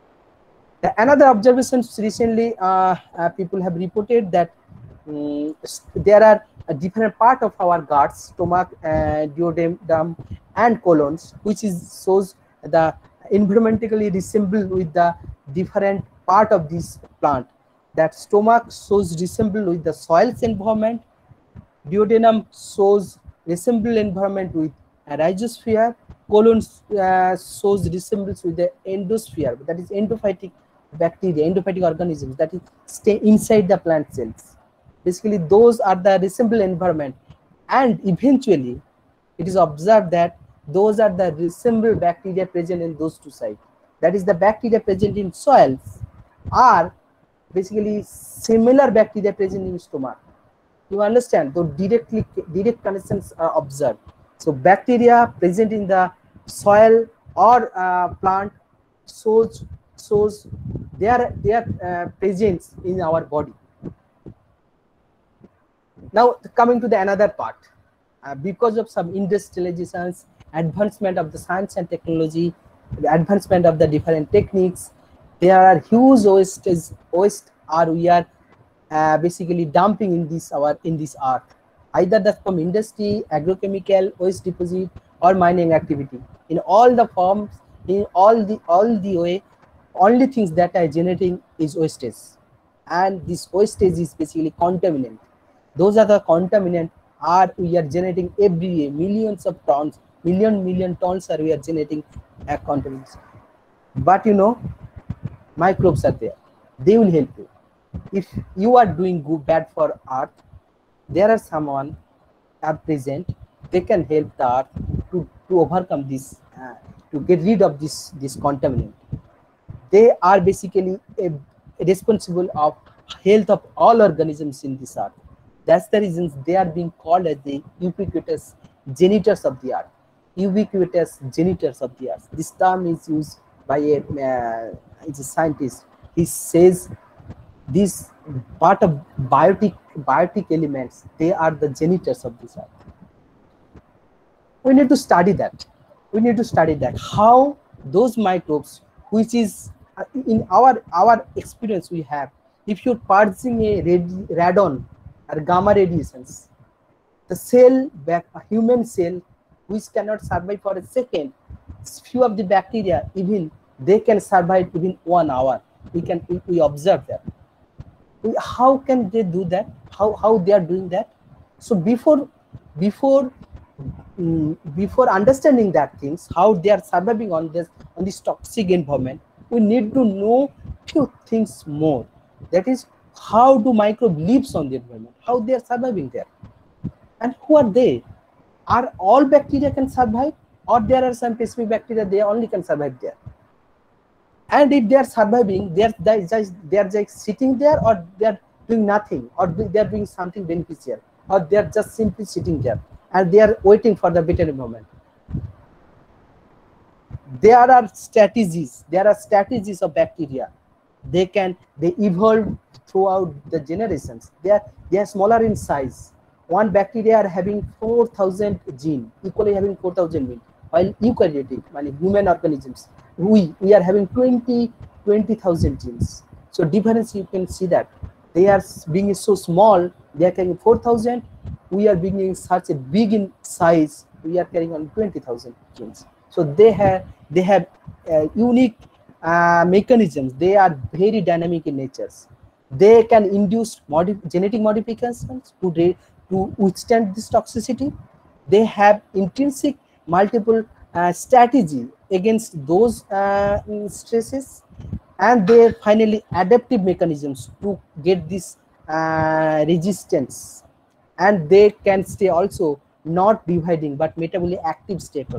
S5: Another observation recently uh, uh, people have reported that um, there are a different part of our guts, stomach, uh, duodenum, and colons, which is shows the environmentally resemble with the different part of this plant. That stomach shows resemble with the soils environment, duodenum shows resemble environment with a rhizosphere, colon uh, shows resemblance with the endosphere, that is endophytic bacteria, endophytic organisms that is stay inside the plant cells. Basically those are the resemble environment, and eventually it is observed that those are the resemble bacteria present in those two sites. That is the bacteria present in soils are basically similar bacteria present in stomach. You understand? So directly direct connections are observed. So bacteria present in the soil or uh, plant shows shows their their uh, presence in our body. Now coming to the another part, uh, because of some industrializations, advancement of the science and technology, the advancement of the different techniques, there are huge wastes, waste are we are uh, basically dumping in this our in this earth, either that from industry, agrochemical, waste deposit, or mining activity. In all the forms, in all the all the way, only things that are generating is wastage, and this wastage is basically contaminant. Those are the contaminant are we are generating every year, millions of tons, million million tons are we are generating uh, contaminants. But you know, microbes are there, they will help you. If you are doing good bad for earth, there are someone are present, they can help the earth to, to overcome this, uh, to get rid of this this contaminant. They are basically a, a responsible of health of all organisms in this earth. That's the reason they are being called as the ubiquitous janitors of the earth. Ubiquitous janitors of the earth. This term is used by a, uh, it's a scientist. He says this part of biotic biotic elements, they are the janitors of this earth. We need to study that. We need to study that how those microbes, which is uh, in our our experience we have, if you're purging a radon or gamma radiations, the cell, back a human cell, which cannot survive for a second, few of the bacteria even they can survive even one hour. We can we, we observe that. We, how can they do that? How how they are doing that? So before before um, before understanding that things, how they are surviving on this on this toxic environment, we need to know few things more. That is, how do microbe lives on the environment? How they are surviving there? And who are they? Are all bacteria can survive, or there are some specific bacteria they only can survive there? And if they are surviving, they are just they are just sitting there, or they are doing nothing, or they are doing something beneficial, or they are just simply sitting there and they are waiting for the better environment. There are strategies. There are strategies of bacteria. They can they evolve throughout the generations. They are they are smaller in size. One bacteria are having four thousand gene, equally having four thousand gene, while eukaryotic, meaning human organisms, we we are having twenty thousand genes. So difference, you can see that they are being so small, they are carrying four thousand. We are being such a big in size, we are carrying on twenty thousand genes. So they have they have uh, unique uh, mechanisms. They are very dynamic in nature. They can induce modi genetic modifications to to withstand this toxicity. They have intrinsic multiple uh, strategy against those uh, stresses, and they finally adaptive mechanisms to get this uh, resistance, and they can stay also not dividing but metabolically active state.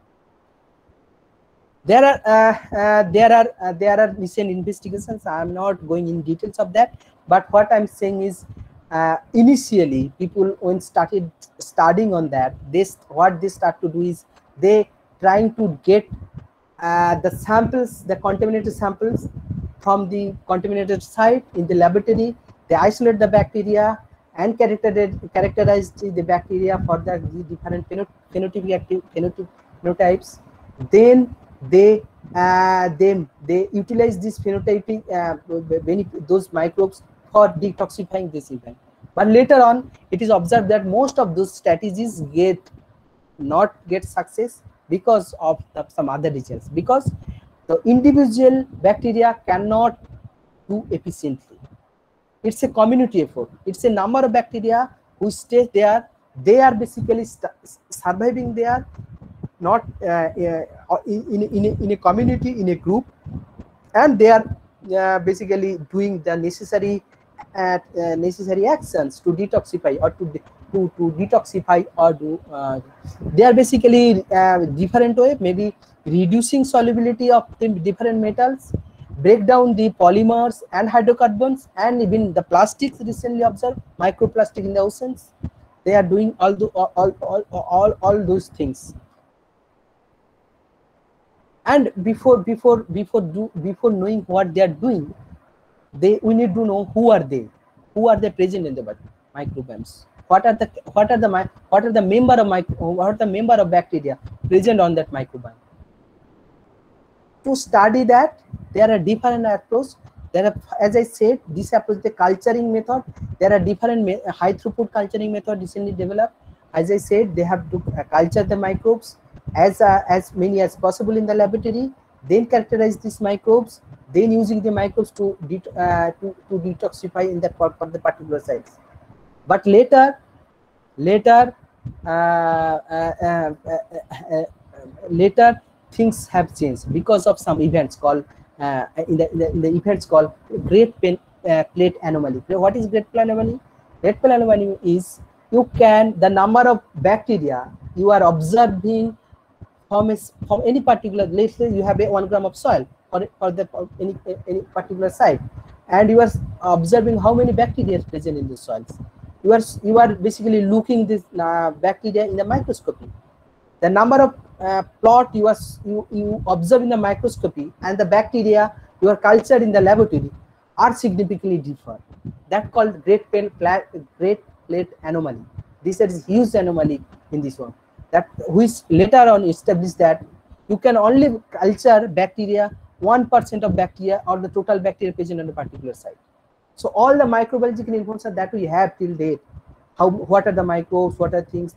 S5: There are uh, uh, there are uh, there are recent investigations. I am not going in details of that, but what I'm saying is, uh, initially people when started studying on that, this what they start to do is they trying to get uh, the samples, the contaminated samples from the contaminated site in the laboratory. They isolate the bacteria and characterize characterize the bacteria for the, the different phenotypic active phenotype, phenotypes. Then they uh, they they utilize this phenotyping uh, those microbes for detoxifying this event. But later on, it is observed that most of those strategies get not get success because of the, some other reasons, because the individual bacteria cannot do efficiently. It's a community effort. It's a number of bacteria who stay there. They are basically surviving there, not uh, uh, in, in, a, in a community, in a group, and they are uh, basically doing the necessary uh, uh, necessary actions to detoxify or to to, to detoxify or do uh, they are basically uh, different way, maybe reducing solubility of the different metals, break down the polymers and hydrocarbons, and even the plastics recently observed, microplastic in the oceans. They are doing all the all all all, all, all those things. And before before before do before knowing what they are doing, they we need to know who are they, who are they present in the body, microbes. what are the what are the what are the member of my what are the member of bacteria present on that microbiome. To study that, there are different approaches. There are, as I said, this approach, the culturing method. There are different high throughput culturing method recently developed. As I said, they have to culture the microbes as uh, as many as possible in the laboratory, then characterize these microbes, then using the microbes to det uh, to, to detoxify in that for, for the particular sites. But later, later, uh, uh, uh, uh, uh, later things have changed because of some events called uh, in, the, in, the, in the events called Great uh, Plate Anomaly. What is Great Plate Anomaly? Great Plate Anomaly is you can the number of bacteria you are observing from, a, from any particular, let's say you have a one gram of soil or, or the or any any particular site, and you are observing how many bacteria is present in the soils. You are you are basically looking this uh, bacteria in the microscopy. The number of uh, plot you are you, you observe in the microscopy and the bacteria you are cultured in the laboratory are significantly different. That called Great Plate Great Plate Anomaly. This is huge anomaly in this one. That which later on established that you can only culture bacteria one percent of bacteria or the total bacteria present on a particular site. So all the microbiological information that we have till date, how what are the microbes, what are things,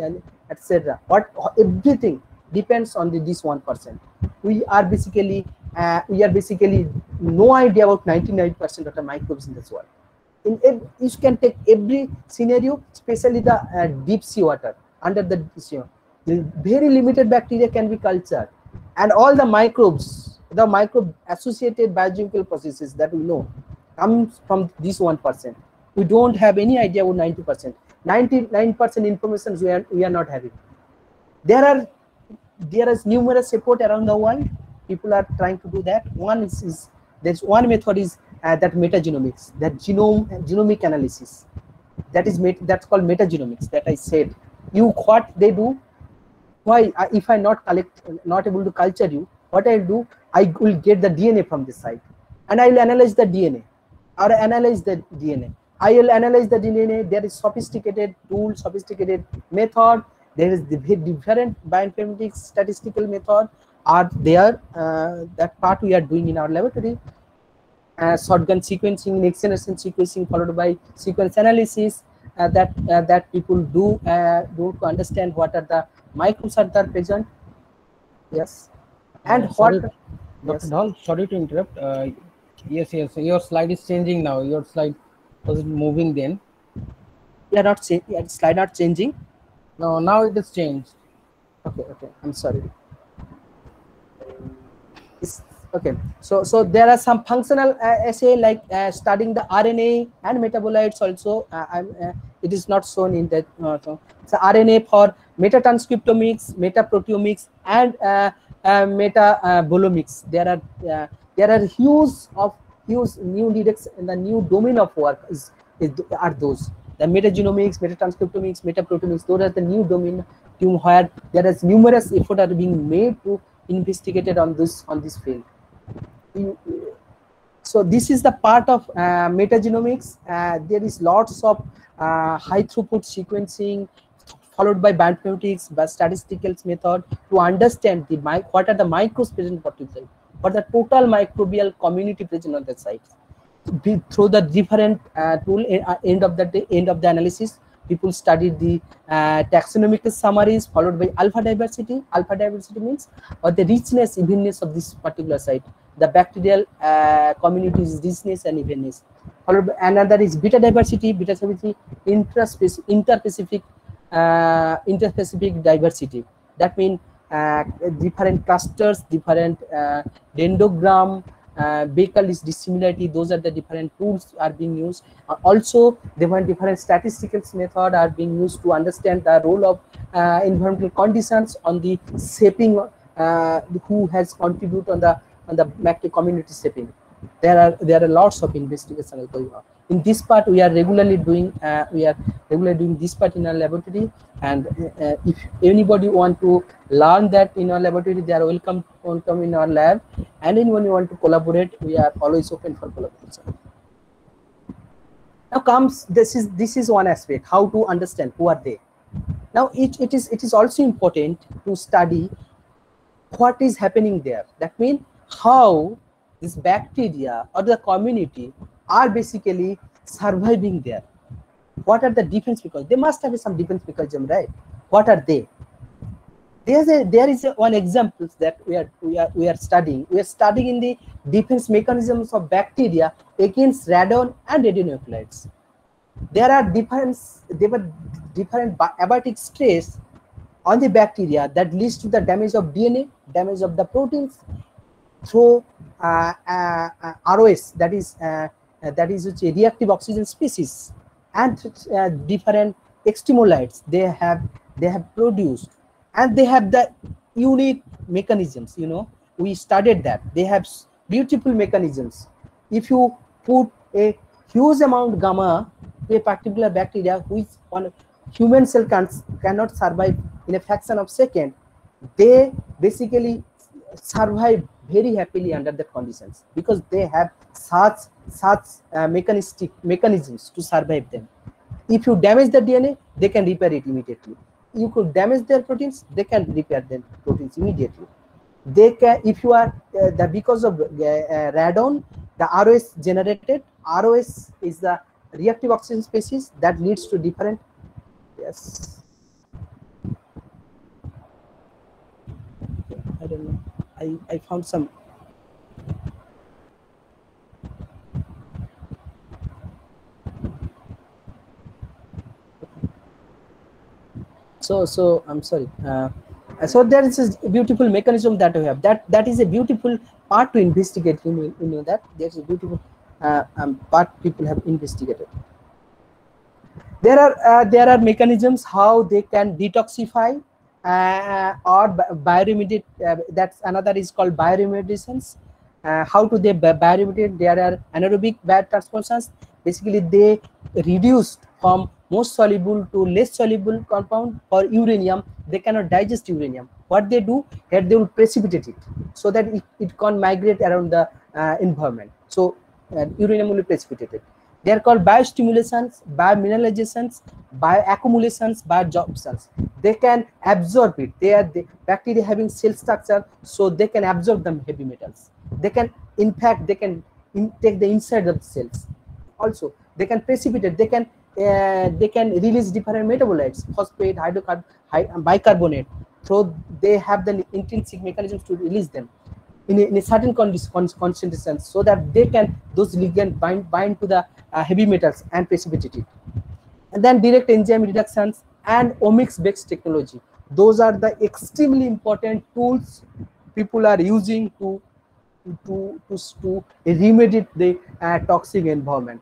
S5: et cetera. What everything depends on the, this one percent. We are basically uh, we are basically no idea about ninety-nine percent of the microbes in this world. In you can take every scenario, especially the uh, deep sea water under the sea, the very limited bacteria can be cultured, and all the microbes, the microbe associated biochemical processes that we know comes from this one percent. We don't have any idea about ninety percent. ninety-nine percent information we are, we are not having. There are there is numerous support around the world. People are trying to do that. One is, is there's one method is uh, that metagenomics, that genome genomic analysis. That is that's called metagenomics. That I said. You what they do? Why I, if I not collect not able to culture you, what I do? I will get the D N A from this site, and I will analyze the D N A, or analyze the D N A. I will analyze the D N A. There is sophisticated tool, sophisticated method. There is the different bioinformatics statistical method are there. Uh, that part we are doing in our laboratory. Uh, shotgun sequencing, next generation sequencing, followed by sequence analysis. Uh, that uh, that people do uh, do to understand what are the microbes are there present. Yes, and uh,
S1: sorry,
S5: what?
S1: Doctor Dhal, sorry to interrupt. Uh, yes, yes, your slide is changing now. Your slide was moving then.
S5: Yeah, not changing. Slide not changing.
S1: No, now it is changed.
S5: Okay, okay. I'm sorry. It's, okay, so so there are some functional uh, essay like uh, studying the R N A and metabolites also. Uh, I'm, uh, it is not shown in that. Uh, so, so R N A for metatranscriptomics, metaproteomics, and uh, uh, metabolomics. There are uh, there are huge of huge new directs in the new domain of work is, is are those. The metagenomics, metatranscriptomics, metaproteomics, those are the new domain where there is numerous effort are being made to investigated on this on this field. So this is the part of uh, metagenomics. Uh, there is lots of uh, high throughput sequencing followed by bioinformatics, by statistical method to understand the what are the microbes present particularly, what the total microbial community present on the site. Be, through the different uh, tool uh, end of the day, end of the analysis, people studied the uh, taxonomic summaries followed by alpha diversity. Alpha diversity means or the richness, evenness of this particular site. The bacterial uh, community's richness and evenness. Followed by another is beta diversity. Beta diversity interspecific, interspecific, uh, interspecific diversity. That means uh, different clusters, different uh, dendrogram. Uh, Beckel is dissimilarity. Those are the different tools are being used. Uh, also, different different statistical method are being used to understand the role of uh, environmental conditions on the shaping. Uh, who has contributed on the on the macro community shaping. There are there are lots of investigations going on. In this part, we are regularly doing uh, we are regularly doing this part in our laboratory. And uh, if anybody want to learn that in our laboratory, they are welcome welcome in our lab. And anyone you want to collaborate, we are always open for collaboration. Now comes this is this is one aspect, how to understand who are they. Now it, it is it is also important to study what is happening there. That means how this bacteria or the community are basically surviving there. What are the defense mechanisms? They must have some defense mechanism, right? What are they? There's a there is a, one example that we are we are we are studying. We are studying in the defense mechanisms of bacteria against radon and radionuclides. There are different there were different abiotic stress on the bacteria that leads to the damage of D N A, damage of the proteins through uh, uh, uh, R O S, that is uh, uh, that is a reactive oxygen species, and uh, different extremolites they have they have produced, and they have the unique mechanisms. You know, we studied that they have beautiful mechanisms. If you put a huge amount gamma to a particular bacteria which on human cell can, cannot survive in a fraction of second, they basically survive very happily under the conditions because they have such such uh, mechanistic mechanisms to survive them. If you damage the D N A, they can repair it immediately. You could damage their proteins, they can repair their proteins immediately. They can, if you are uh, the because of uh, uh, radon, the R O S generated. R O S is the reactive oxygen species that leads to different. Yes. I don't know. I I found some. So so I'm sorry. Uh, so there is a beautiful mechanism that we have. That that is a beautiful part to investigate. You know, you know that there's a beautiful uh, um, part people have investigated. There are uh, there are mechanisms how they can detoxify uh, or bioremediate. Uh, that's another is called bioremediations. Uh, how to they bioremediate? There are anaerobic biotransformations. Basically, they reduced from most soluble to less soluble compound. For uranium, they cannot digest uranium. What they do, here they will precipitate it so that it, it can migrate around the uh, environment. So uh, uranium will be precipitated. They are called biostimulations, biomineralizations, bioaccumulations, bioabsorptions. They can absorb it. They are the bacteria having cell structure, so they can absorb the heavy metals. They can, in fact, they can in, take the inside of the cells. Also, they can precipitate. They can uh, they can release different metabolites, phosphate, hydrocarbon, bicarbonate. So they have the intrinsic mechanisms to release them in a, in a certain concentration, so that they can those ligands bind bind to the uh, heavy metals and precipitate it. And then direct enzyme reductions and omics based technology. Those are the extremely important tools people are using to to to, to remediate the uh, toxic environment.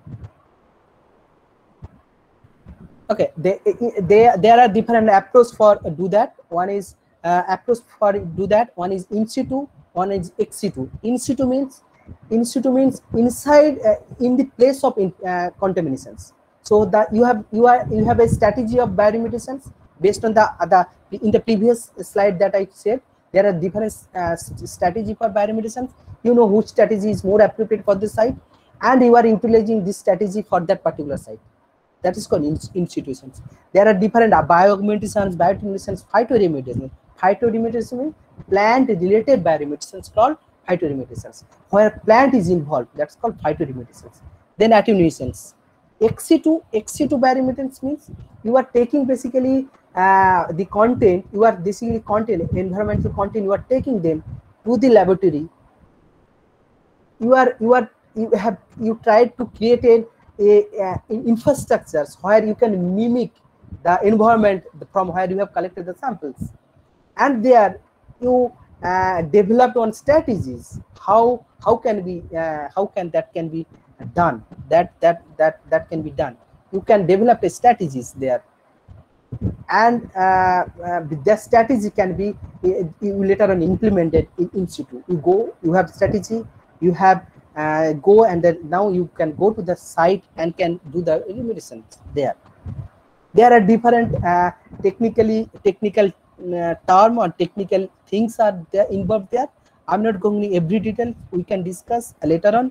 S5: Okay, they, they there are different approaches for uh, do that. One is uh, approach for do that. One is in situ. One is ex situ. In situ means in situ means inside uh, in the place of in, uh, contaminations. So that you have you are you have a strategy of bioremediations based on the other in the previous slide that I said. There are different uh, strategy for bioremediations. You know which strategy is more appropriate for this site, and you are utilizing this strategy for that particular site. That is called in, institutions. There are different uh, bioaugmentations, bioremediations, phytoremediations. Phytoremediations means plant-related bioremediations called phytoremediations. Where plant is involved, that's called phytoremediations. Then attenuations. Ex situ, ex situ bioremediations means you are taking basically uh, the content, you are basically content, environmental content, you are taking them to the laboratory. You are, you are, you have, you tried to create a A, a infrastructures where you can mimic the environment from where you have collected the samples, and there you uh, developed on strategies how how can we uh, how can that can be done that that that that can be done. You can develop a strategies there, and uh, uh, the strategy can be uh, later on implemented in, in situ. You go, you have strategy, you have Uh, go, and then now you can go to the site and can do the remediation there. There are different uh, technically technical uh, term or technical things are there involved there. I'm not going to every detail. We can discuss later on.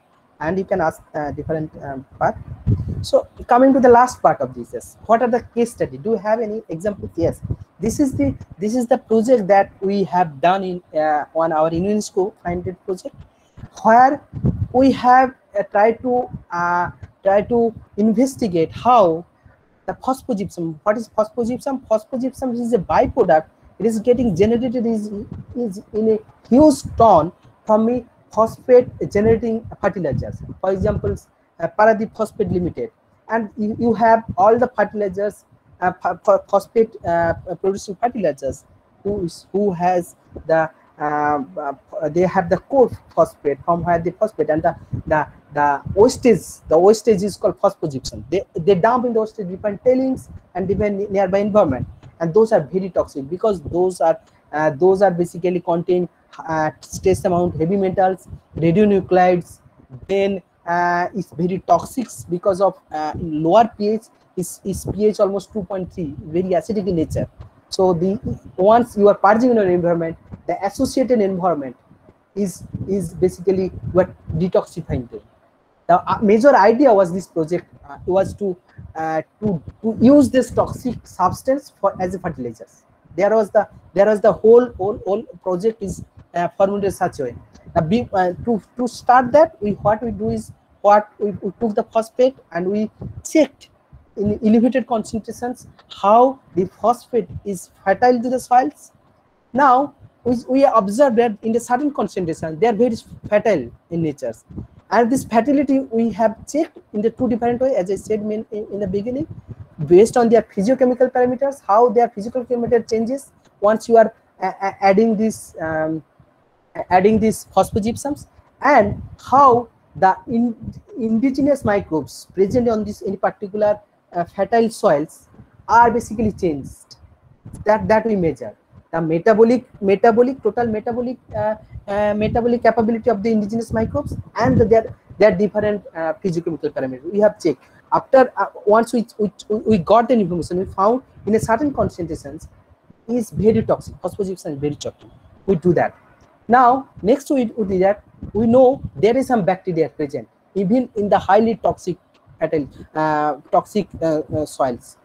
S5: and you can ask uh, different um, part. So coming to the last part of this, yes, what are the case study? Do you have any examples? Yes, this is the this is the project that we have done in uh, on our UNESCO funded project, where we have uh, tried to uh, try to investigate how the phosphogypsum. What is phosphogypsum? Phosphogypsum is a byproduct. It is getting generated is, is in a huge ton from a phosphate generating fertilizers. For example, uh, Paradeep Phosphate Limited, and you, you have all the fertilizers, uh, phosphate uh, producing fertilizers, who is who has the uh, uh, they have the core phosphate from where they phosphate, and the the the wastage the wastage is called phosphogypsum. They they dump in the wastage different tailings and different nearby environment, and those are very toxic because those are uh, those are basically contain uh, trace amount heavy metals, radionuclides. Then uh, it's very toxic because of uh, lower pH. Is is pH almost two point three, very acidic in nature. So the once you are purging in your environment, the associated environment is is basically what detoxifying them. The major idea was this project uh, was to, uh, to to use this toxic substance for as a fertilizers. There was the there was the whole whole, whole project is uh, formulated such a way. The big, uh, to to start that, we what we do is what we, we took the phosphate and we checked in elevated concentrations how the phosphate is fertile to the soils. Now we, we observed that in a certain concentration they are very fertile in nature, and this fertility we have checked in the two different ways, as I said in, in, in the beginning, based on their physiochemical parameters, how their physical parameter changes once you are uh, adding this um, adding these phosphogypsums, and how the in, indigenous microbes present on this any particular uh, fertile soils are basically changed. That that we measure the metabolic metabolic total metabolic uh, uh, metabolic capability of the indigenous microbes and the, their their different uh, physiochemical parameters. We have checked after uh, once we, we we got the information, we found in a certain concentrations is very toxic. Phosphogypsum is very toxic. We do that. Now next we would do that we know there is some bacteria present even in the highly toxic uh, toxic uh, uh, soils.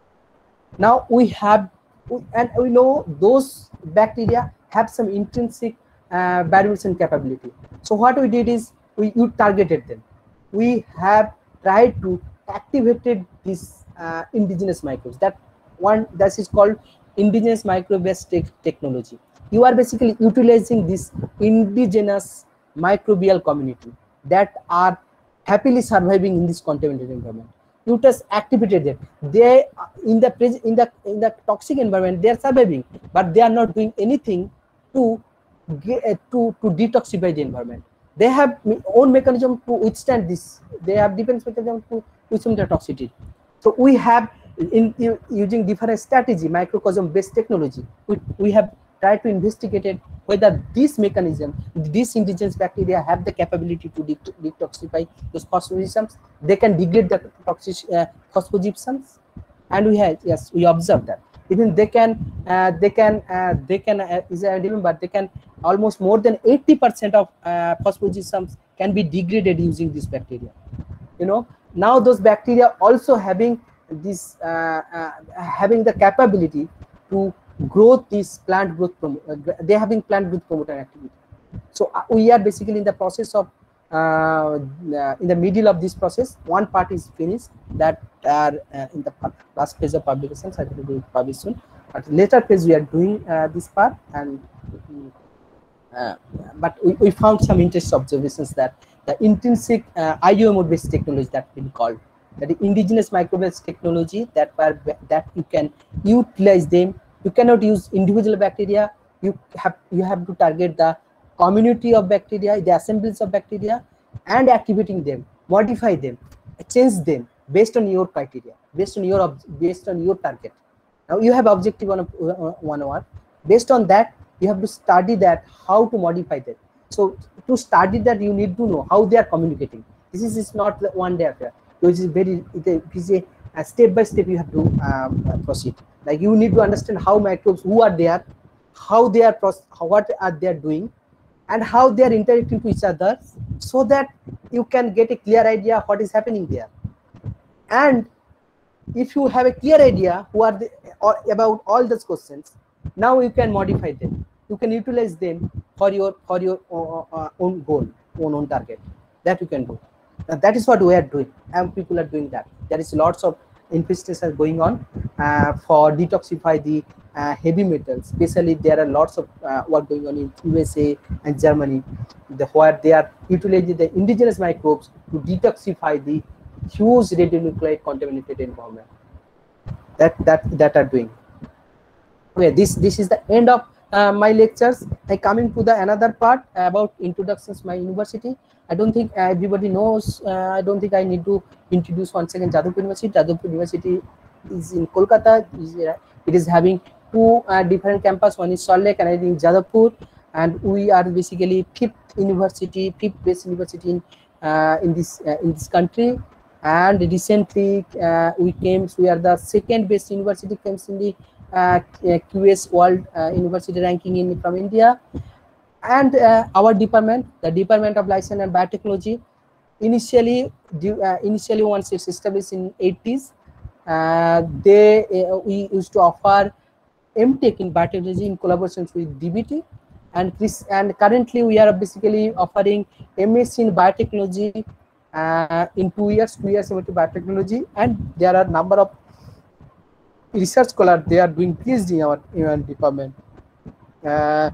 S5: Now we have and we know those bacteria have some intrinsic uh, bioluminescent capability. So what we did is we you targeted them. We have tried to activated these uh, indigenous microbes. That one that is called indigenous microbe-based te technology. You are basically utilizing this indigenous microbial community that are happily surviving in this contaminated environment. You just activated them. They in the in the in the toxic environment they are surviving, but they are not doing anything to get, uh, to to detoxify the environment. They have own mechanism to withstand this. They have defense mechanism to withstand the toxicity. So we have in, in using different strategy, microcosm based technology. We we have tried to investigate it whether this mechanism, these indigenous bacteria have the capability to de detoxify those phosphogypsums. They can degrade the toxic uh, phosphogypsums, and we have yes we observed that even they can uh, they can uh, they can uh, is a but they can almost more than eighty percent of uh, phosphogypsums can be degraded using this bacteria. You know, now those bacteria also having this uh, uh, having the capability to growth this plant growth uh, they having plant growth promoter activity. So uh, we are basically in the process of uh, uh, in the middle of this process. One part is finished that are uh, in the last phase of publications. I will do it publish soon, but later phase we are doing uh, this part, and uh, but we, we found some interesting observations that the intrinsic uh, I U M O based technology that been called that the indigenous microbe-based technology that were that you can utilize them. You cannot use individual bacteria. You have you have to target the community of bacteria, the assemblies of bacteria, and activating them, modify them, change them based on your criteria, based on your based on your target. Now you have objective on a, one hour. Based on that, you have to study that how to modify that. So to study that, you need to know how they are communicating. This is, is not one day affair. Which is very it is a, a step by step you have to um, proceed. Like you need to understand how microbes who are there, how they are what are they doing, and how they are interacting to each other, so that you can get a clear idea what is happening there. And if you have a clear idea who are the, or about all those questions, now you can modify them, you can utilize them for your for your uh, uh, own goal, own own target, that you can do. And that is what we are doing, and people are doing that. There is lots of infestation going on uh, for detoxify the uh, heavy metals. Especially there are lots of uh, work going on in U S A and Germany, the, where they are utilizing the indigenous microbes to detoxify the huge radionuclide contaminated environment. That that that are doing. Okay, this this is the end of uh, my lectures. I coming to the another part about introductions my university. I don't think everybody knows. Uh, I don't think I need to introduce once again Jadavpur University. Jadavpur University is in Kolkata. It is having two uh, different campuses. One is Salt Lake and I think Jadavpur. And we are basically fifth university, fifth best university in uh, in this uh, in this country. And recently uh, we came. We are the second best university, comes in the uh, Q S World uh, University ranking in from India. And uh, our department, the Department of Life Science and Biotechnology, initially, uh, initially once it's established in eighties, uh, they uh, we used to offer M Tech in biotechnology in collaboration with D B T, and this, and currently we are basically offering M S c in biotechnology uh, in two years, two years about biotechnology, and there are number of research scholars they are doing PhD in our, in our department. Uh,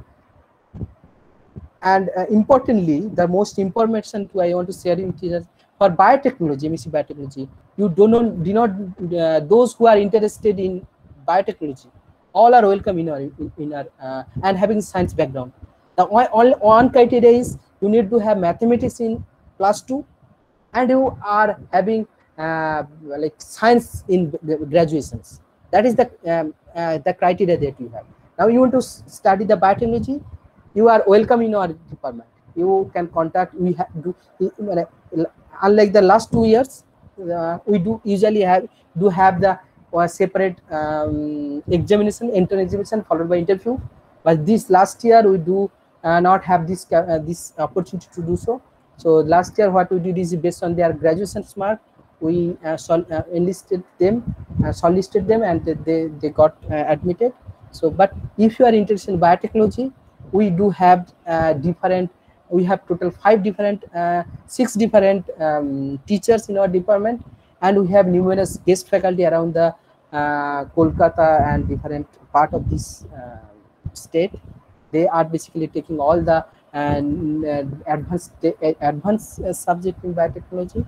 S5: And uh, importantly, the most information to I want to share in here for biotechnology, M S c biotechnology, you do not do not uh, those who are interested in biotechnology, all are welcome in our in, in our uh, and having science background. The one, one criteria is you need to have mathematics in class two, and you are having uh, like science in graduations. That is the um, uh, the criteria that you have. Now you want to study the biotechnology, you are welcome in our department. You can contact. We have do unlike the last two years. Uh, we do usually have do have the uh, separate um, examination, entrance examination followed by interview. But this last year we do uh, not have this uh, this opportunity to do so. So last year what we did is based on their graduation mark, we uh, sol uh, enlisted them, uh, solicited them, and they they got uh, admitted. So, but if you are interested in biotechnology, we do have uh, different, we have total five different, uh, six different um, teachers in our department, and we have numerous guest faculty around the uh, Kolkata and different part of this uh, state. They are basically taking all the uh, advanced advanced uh, subject in biotechnology,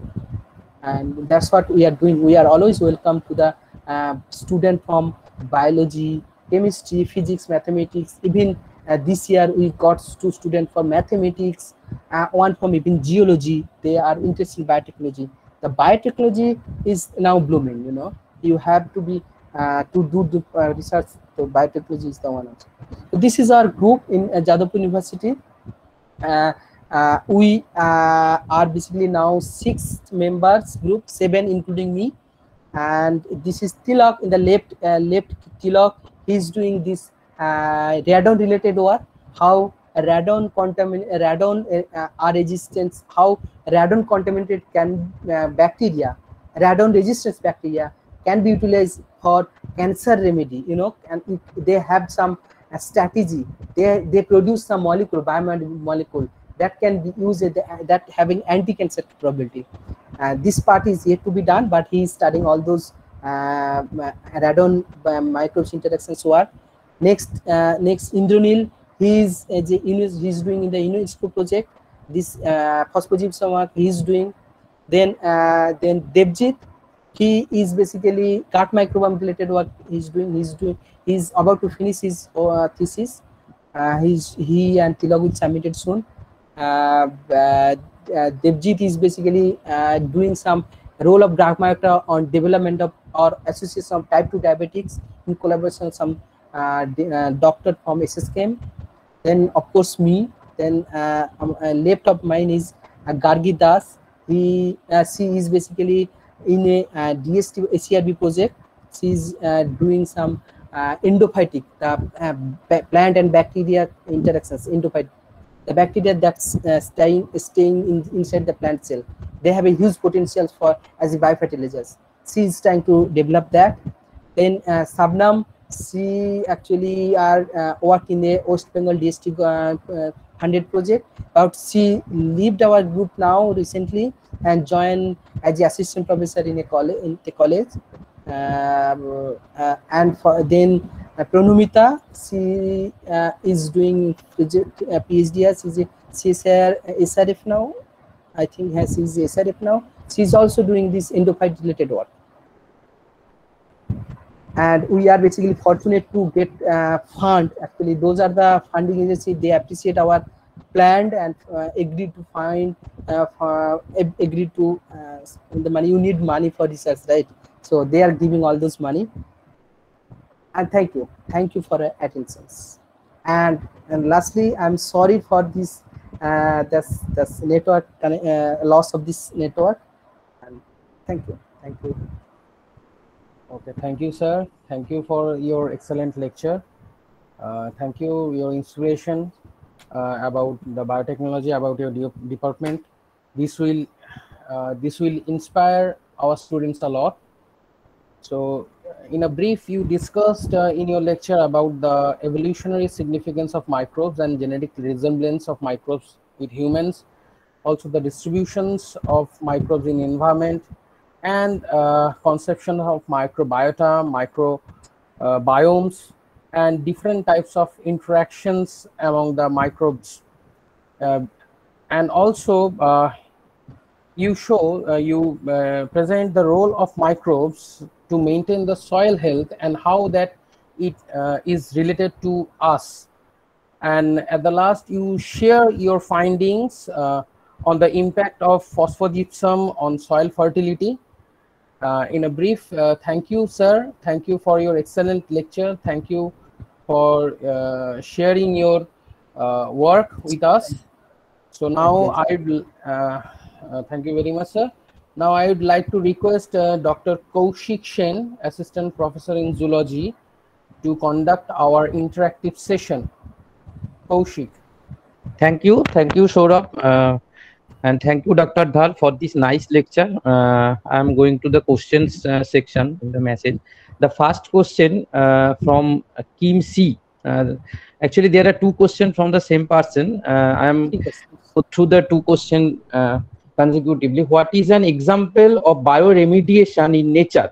S5: and that's what we are doing. We are always welcome to the uh, student from biology, chemistry, physics, mathematics. Even uh, this year we got two students from mathematics, uh, one from even geology. They are interested in biotechnology. The biotechnology is now blooming. You know, you have to be uh, to do the uh, research. So biotechnology is the one also. So this is our group in uh, Jadavpur University. Uh, uh, we uh, are basically now six members group, seven including me, and this is Tilak in the left. Uh, left Tilak. He's doing this uh, radon related work, how radon contamin radon uh, are resistance, how radon contaminated can uh, bacteria, radon resistance bacteria can be utilized for cancer remedy. You know, and they have some uh, strategy. They they produce some molecule, biomolecule that can be used at the, that having anti-cancer probability. Uh, this part is yet to be done, but he is studying all those uh, radon uh, microbes interactions work. Next, uh, next Indranil, he is uh, he's doing in the UNESCO project. This uh, phosphogypsum work he is doing. Then, uh, then Devjit, he is basically gut microbiome related work he's doing. He's doing. He's about to finish his uh, thesis. Uh, he's he and Tilak will submit it soon. Uh, uh, uh, Devjit is basically uh, doing some role of dark matter on development of or association of type two diabetics in collaboration with some uh, uh, doctor from S S K M. Then of course me. Then uh, um, uh, left of mine is uh, Gargi Das. He uh, she is basically in a uh, D S T A C R B project. She is uh, doing some uh, endophytic uh, uh, plant and bacteria interactions. Endophytic. the bacteria that's uh, staying staying in, inside the plant cell. They have a huge potential for as a biofertilizers. She is trying to develop that. Then uh, Sabnam, she actually are uh, work in the West Bengal D S T uh, uh, one hundred project, but she left our group now recently and joined as the assistant professor in a college in the college. Uh, uh, and for then uh, Pranumita, she uh, is doing project, uh, PhD as is a C S R, S R F now. I think has is S R F now. She's also doing this endophyte related work. And we are basically fortunate to get uh, fund. Actually, those are the funding agency. They appreciate our plan and uh, agree to find, uh, for, uh, agree to uh, the money. You need money for research, right? So they are giving all those money. And thank you, thank you for uh, attention. And and lastly, I'm sorry for this uh, this this network uh, loss of this network. And thank you, thank you.
S1: Okay, thank you, sir. Thank you for your excellent lecture. Uh, thank you, your inspiration uh, about the biotechnology, about your de department. This will uh, this will inspire our students a lot. So, in a brief, you discussed uh, in your lecture about the evolutionary significance of microbes and genetic resemblance of microbes with humans, also the distributions of microbes in environment, and uh, conception of microbiota, microbiomes, uh, and different types of interactions among the microbes. Uh, and also, uh, you show, uh, you uh, present the role of microbes to maintain the soil health and how that it uh, is related to us. And at the last, you share your findings uh, on the impact of phosphogypsum on soil fertility. Uh, in a brief, uh, thank you, sir. Thank you for your excellent lecture. Thank you for uh, sharing your uh, work with us. So now I will, uh, uh, thank you very much, sir. Now I would like to request uh, Doctor Kaushik Sen, Assistant Professor in Zoology, to conduct our interactive session. Kaushik.
S7: Thank you. Thank you, Saurabh. Uh, And thank you, Doctor Dhar, for this nice lecture. Uh, I'm going to the questions uh, section in the message. The first question uh, from uh, Kim C. Uh, actually, there are two questions from the same person. Uh, I'm go through the two questions uh, consecutively. What is an example of bioremediation in nature?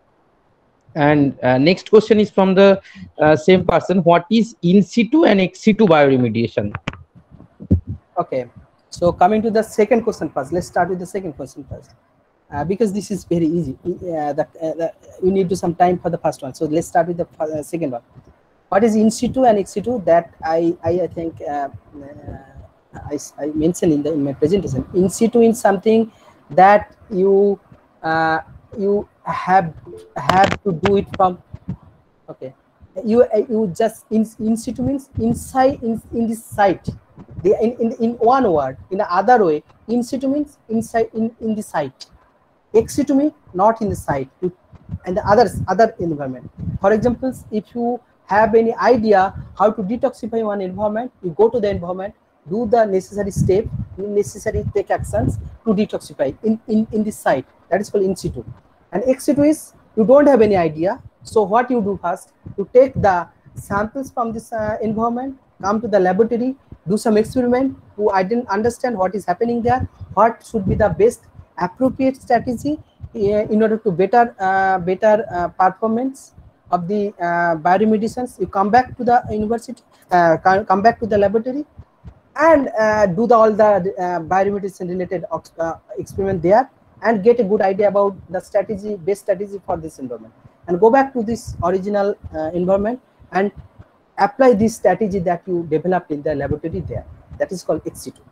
S7: And uh, next question is from the uh, same person. What is in situ and ex situ bioremediation?
S5: Okay. So coming to the second question first, let's start with the second question first, uh, because this is very easy. Uh, the, uh, the, you need to some time for the first one. So let's start with the uh, second one. What is in situ and ex situ? That I I, I think uh, uh, I, I mentioned in the in my presentation. In situ is something that you uh, you have have to do it from. Okay, you uh, you just in in situ means inside in in this site. They, in, in, in one word, in the other way, in situ means inside in, in the site. Ex situ means not in the site, and the others other environment. For example, if you have any idea how to detoxify one environment, you go to the environment, do the necessary step, necessary take actions to detoxify in, in, in this site. That is called in situ. And ex situ is you don't have any idea. So what you do first, you take the samples from this uh, environment, come to the laboratory, do some experiment to I didn't understand what is happening there, what should be the best appropriate strategy uh, in order to better uh, better uh, performance of the uh, bioremediations. You come back to the university, uh, come back to the laboratory, and uh, do the, all the uh, bioremediation related uh, experiment there, and get a good idea about the strategy, best strategy for this environment, and go back to this original uh, environment and apply this strategy that you developed in the laboratory there. That is called ex situ.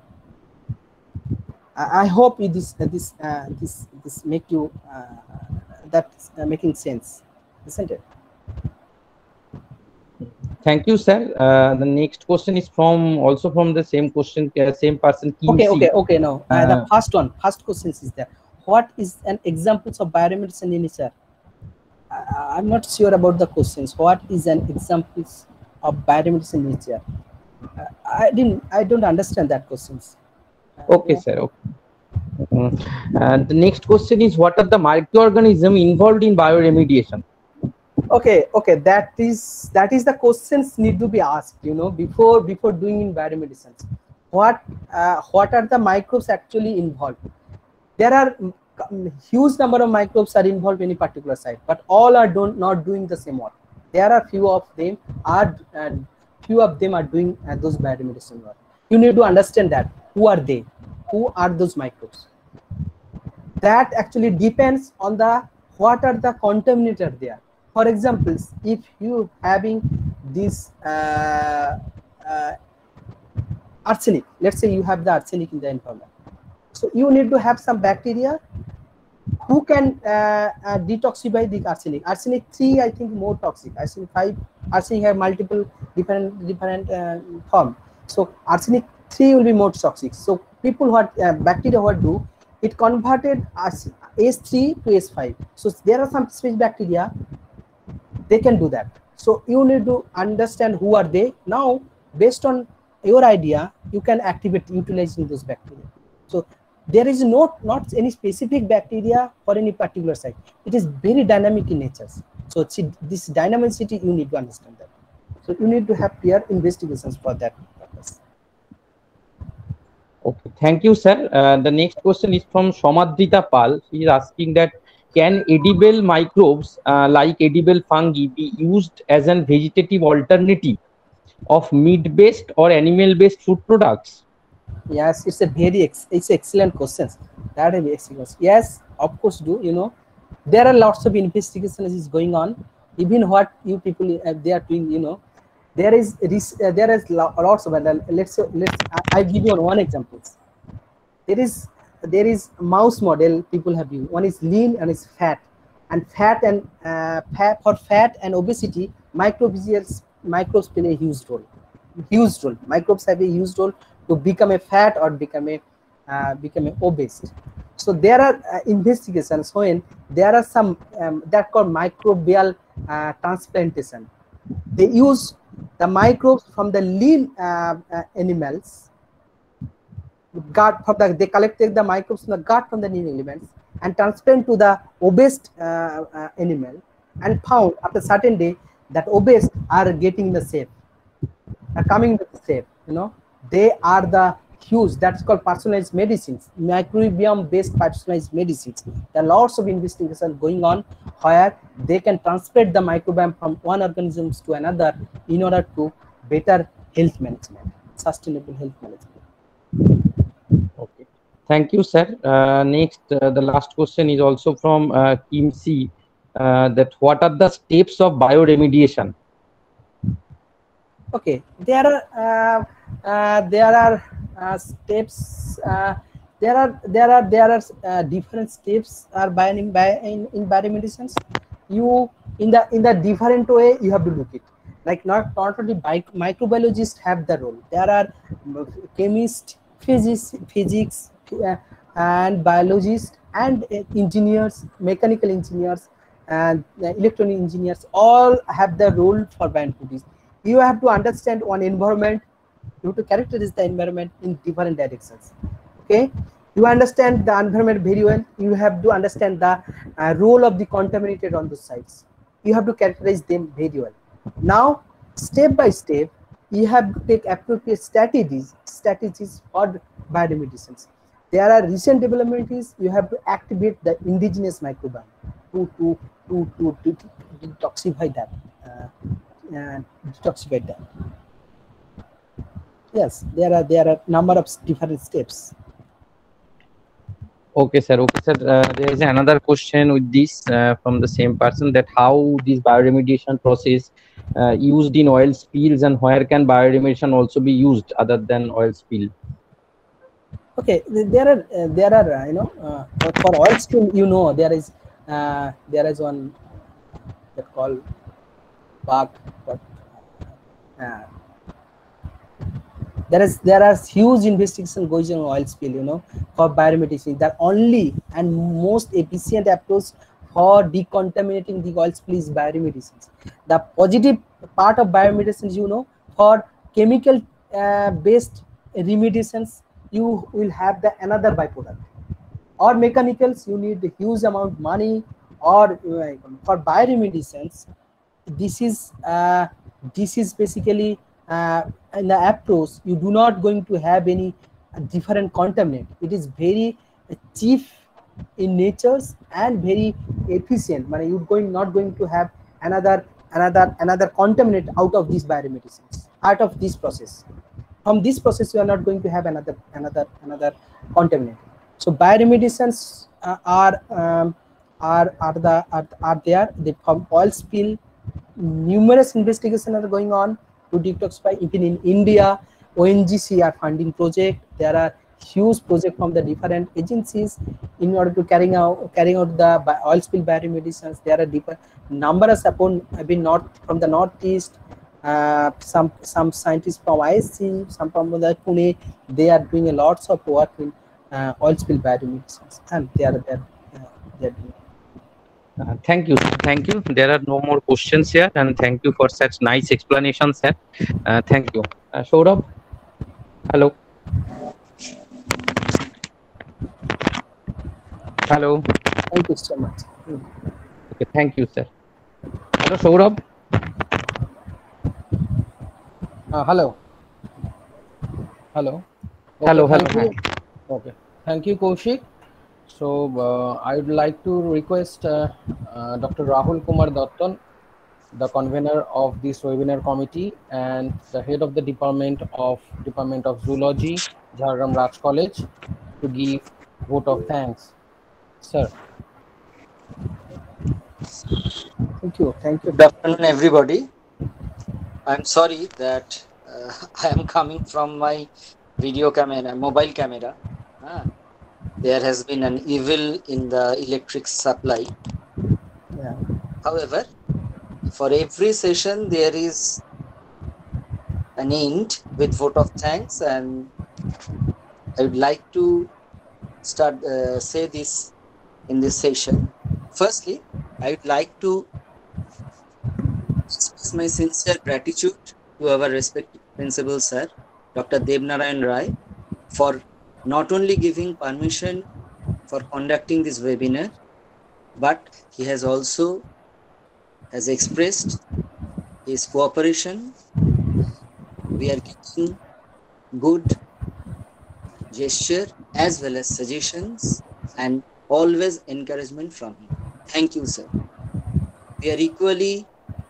S5: I, I hope it is uh, this uh, this this make you uh, that uh, making sense, isn't it?
S7: Thank you, sir. Uh, the next question is from also from the same question, uh, same person. Kim
S5: okay,
S7: C.
S5: okay, okay. No, uh,
S7: uh,
S5: the first one, first question is there. What is an examples of bioremediation in nature? I, I'm not sure about the questions. What is an examples of bioremediation in nature? Uh, I didn't. I don't understand that questions. Uh,
S7: Okay, sir. Okay. Mm. And the next question is, what are the microorganisms involved in bioremediation?
S5: Okay, okay. That is that is the questions need to be asked. You know, before before doing in bioremediation, what uh, what are the microbes actually involved? There are huge number of microbes are involved in a particular site, but all are don't not doing the same work. There are few of them are uh, few of them are doing uh, those bioremediation work. You need to understand that who are they, who are those microbes. That actually depends on the what are the contaminator there. For example, if you having this uh, uh, arsenic, let's say you have the arsenic in the environment, so you need to have some bacteria who can uh, uh, detoxify the arsenic. Arsenic three, I think, more toxic. Arsenic five, arsenic have multiple different different uh, form. So arsenic three will be more toxic. So people what uh, bacteria what do, it converted S three to S five. So there are some specific bacteria, they can do that. So you need to understand who are they. Now, based on your idea, you can activate utilizing those bacteria. So there is not not any specific bacteria for any particular site. It is very dynamic in nature. So see, this dynamicity, you need to understand that. So you need to have clear investigations for that purpose.
S7: Okay, thank you, sir. Uh, the next question is from Somadrita Pal. She is asking that, can edible microbes uh, like edible fungi be used as an vegetative alternative of meat-based or animal-based food products?
S5: Yes, it's a very ex it's excellent question. That is excellent. Yes, of course do. You know, there are lots of investigations is going on. Even what you people uh, they are doing, you know, there is uh, there is lots of. Uh, let's let's I, I give you one example. There is there is mouse model people have used. One is lean and is fat, and fat and uh, fat, for fat and obesity, microbes microbes play a huge role. Huge role. Microbes have a huge role to become a fat or become a uh, become a obese. So there are uh, investigations when there are some um, that called microbial uh, transplantation. They use the microbes from the lean uh, uh, animals, gut from the, they collected the microbes from the gut from the lean elements and transplant to the obese uh, uh, animal, and found after certain day that obese are getting the shape, are coming to the shape, you know. They are the huge, that's called personalized medicines, microbiome based personalized medicines. There are lots of investigation going on where they can transplant the microbiome from one organism to another in order to better health management, sustainable health management.
S7: Okay, thank you, sir. Uh, next, uh, the last question is also from uh, Kim C. Uh, that what are the steps of bioremediation?
S5: Okay, there are uh, uh, there are uh, steps. Uh, there are there are there are uh, different steps are by in by in, in biomedicines. You in the in the different way you have to look it. Like not not only microbiologists have the role. There are chemists, physics, physics, uh, and biologists and uh, engineers, mechanical engineers, and uh, electronic engineers. All have the role for biomedicine. You have to understand one environment, you have to characterize the environment in different directions. Okay, you understand the environment very well, you have to understand the uh, role of the contaminated on those sites. You have to characterize them very well. Now, step by step, you have to take appropriate strategies, strategies for bioremediation. There are recent developments, you have to activate the indigenous microbiome to, to, to, to, to, to detoxify that. Uh, and detoxify that. Yes, there are there are number of different steps.
S7: Okay, sir. Okay, sir. Uh, there is another question with this uh, from the same person, that how this bioremediation process uh, used in oil spills, and where can bioremediation also be used other than oil spill?
S5: Okay, there are uh, there are uh, you know uh, for oil spill, you know, there is uh, there is one that called bug, but uh, there is there are huge investigation going on oil spill, you know, for bioremediation. The only and most efficient approach for decontaminating the oil spill is bioremediation. The positive part of bioremediation is, you know, for chemical uh, based remediations, you will have the another byproduct. Or mechanicals, you need a huge amount of money. Or uh, for bioremediations, this is uh, this is basically uh, in the approach, you do not going to have any uh, different contaminant. It is very uh, cheap in natures and very efficient. But you're going not going to have another another another contaminant out of these bioremediations, out of this process. From this process, you are not going to have another another another contaminant. So bioremediations uh, are um, are are the are, are there. They from oil spill. Numerous investigations are going on to detoxify. Even in India, O N G C are funding project. There are huge projects from the different agencies in order to carrying out carrying out the oil spill bioremediations. There are different numbers upon have been north from the northeast. Uh, some some scientists from I S C, some from the Pune. They are doing a lots of work in uh, oil spill bioremediations, and they are there. Uh, they are doing.
S7: Uh, thank you. Thank you. There are no more questions here, and thank you for such nice explanations, sir. Uh, thank you. Uh, Saurabh? Hello. Hello.
S5: Thank you so much.
S7: Okay, thank you, sir. Hello, Saurabh.
S1: Uh, hello. Hello. Okay,
S7: Hello, hello.
S1: thank you. Okay. Thank you, Kaushik. So uh, I would like to request uh, uh, Doctor Rahul Kumar Dattan, the convener of this webinar committee and the head of the department of Department of Zoology, Jhargram Raj College, to give vote of thanks. Sir.
S5: Thank you. Thank you.
S6: Good afternoon, everybody. I'm sorry that uh, I am coming from my video camera, mobile camera. Ah. There has been an evil in the electric supply.
S5: Yeah.
S6: However, for every session, there is an end with vote of thanks, and I would like to start uh, say this in this session. Firstly, I would like to express my sincere gratitude to our respected principal sir, Doctor Debnarayan Rai, for not only giving permission for conducting this webinar, but he has also has expressed his cooperation. We are getting good gesture as well as suggestions and always encouragement from him. Thank you, sir. We are equally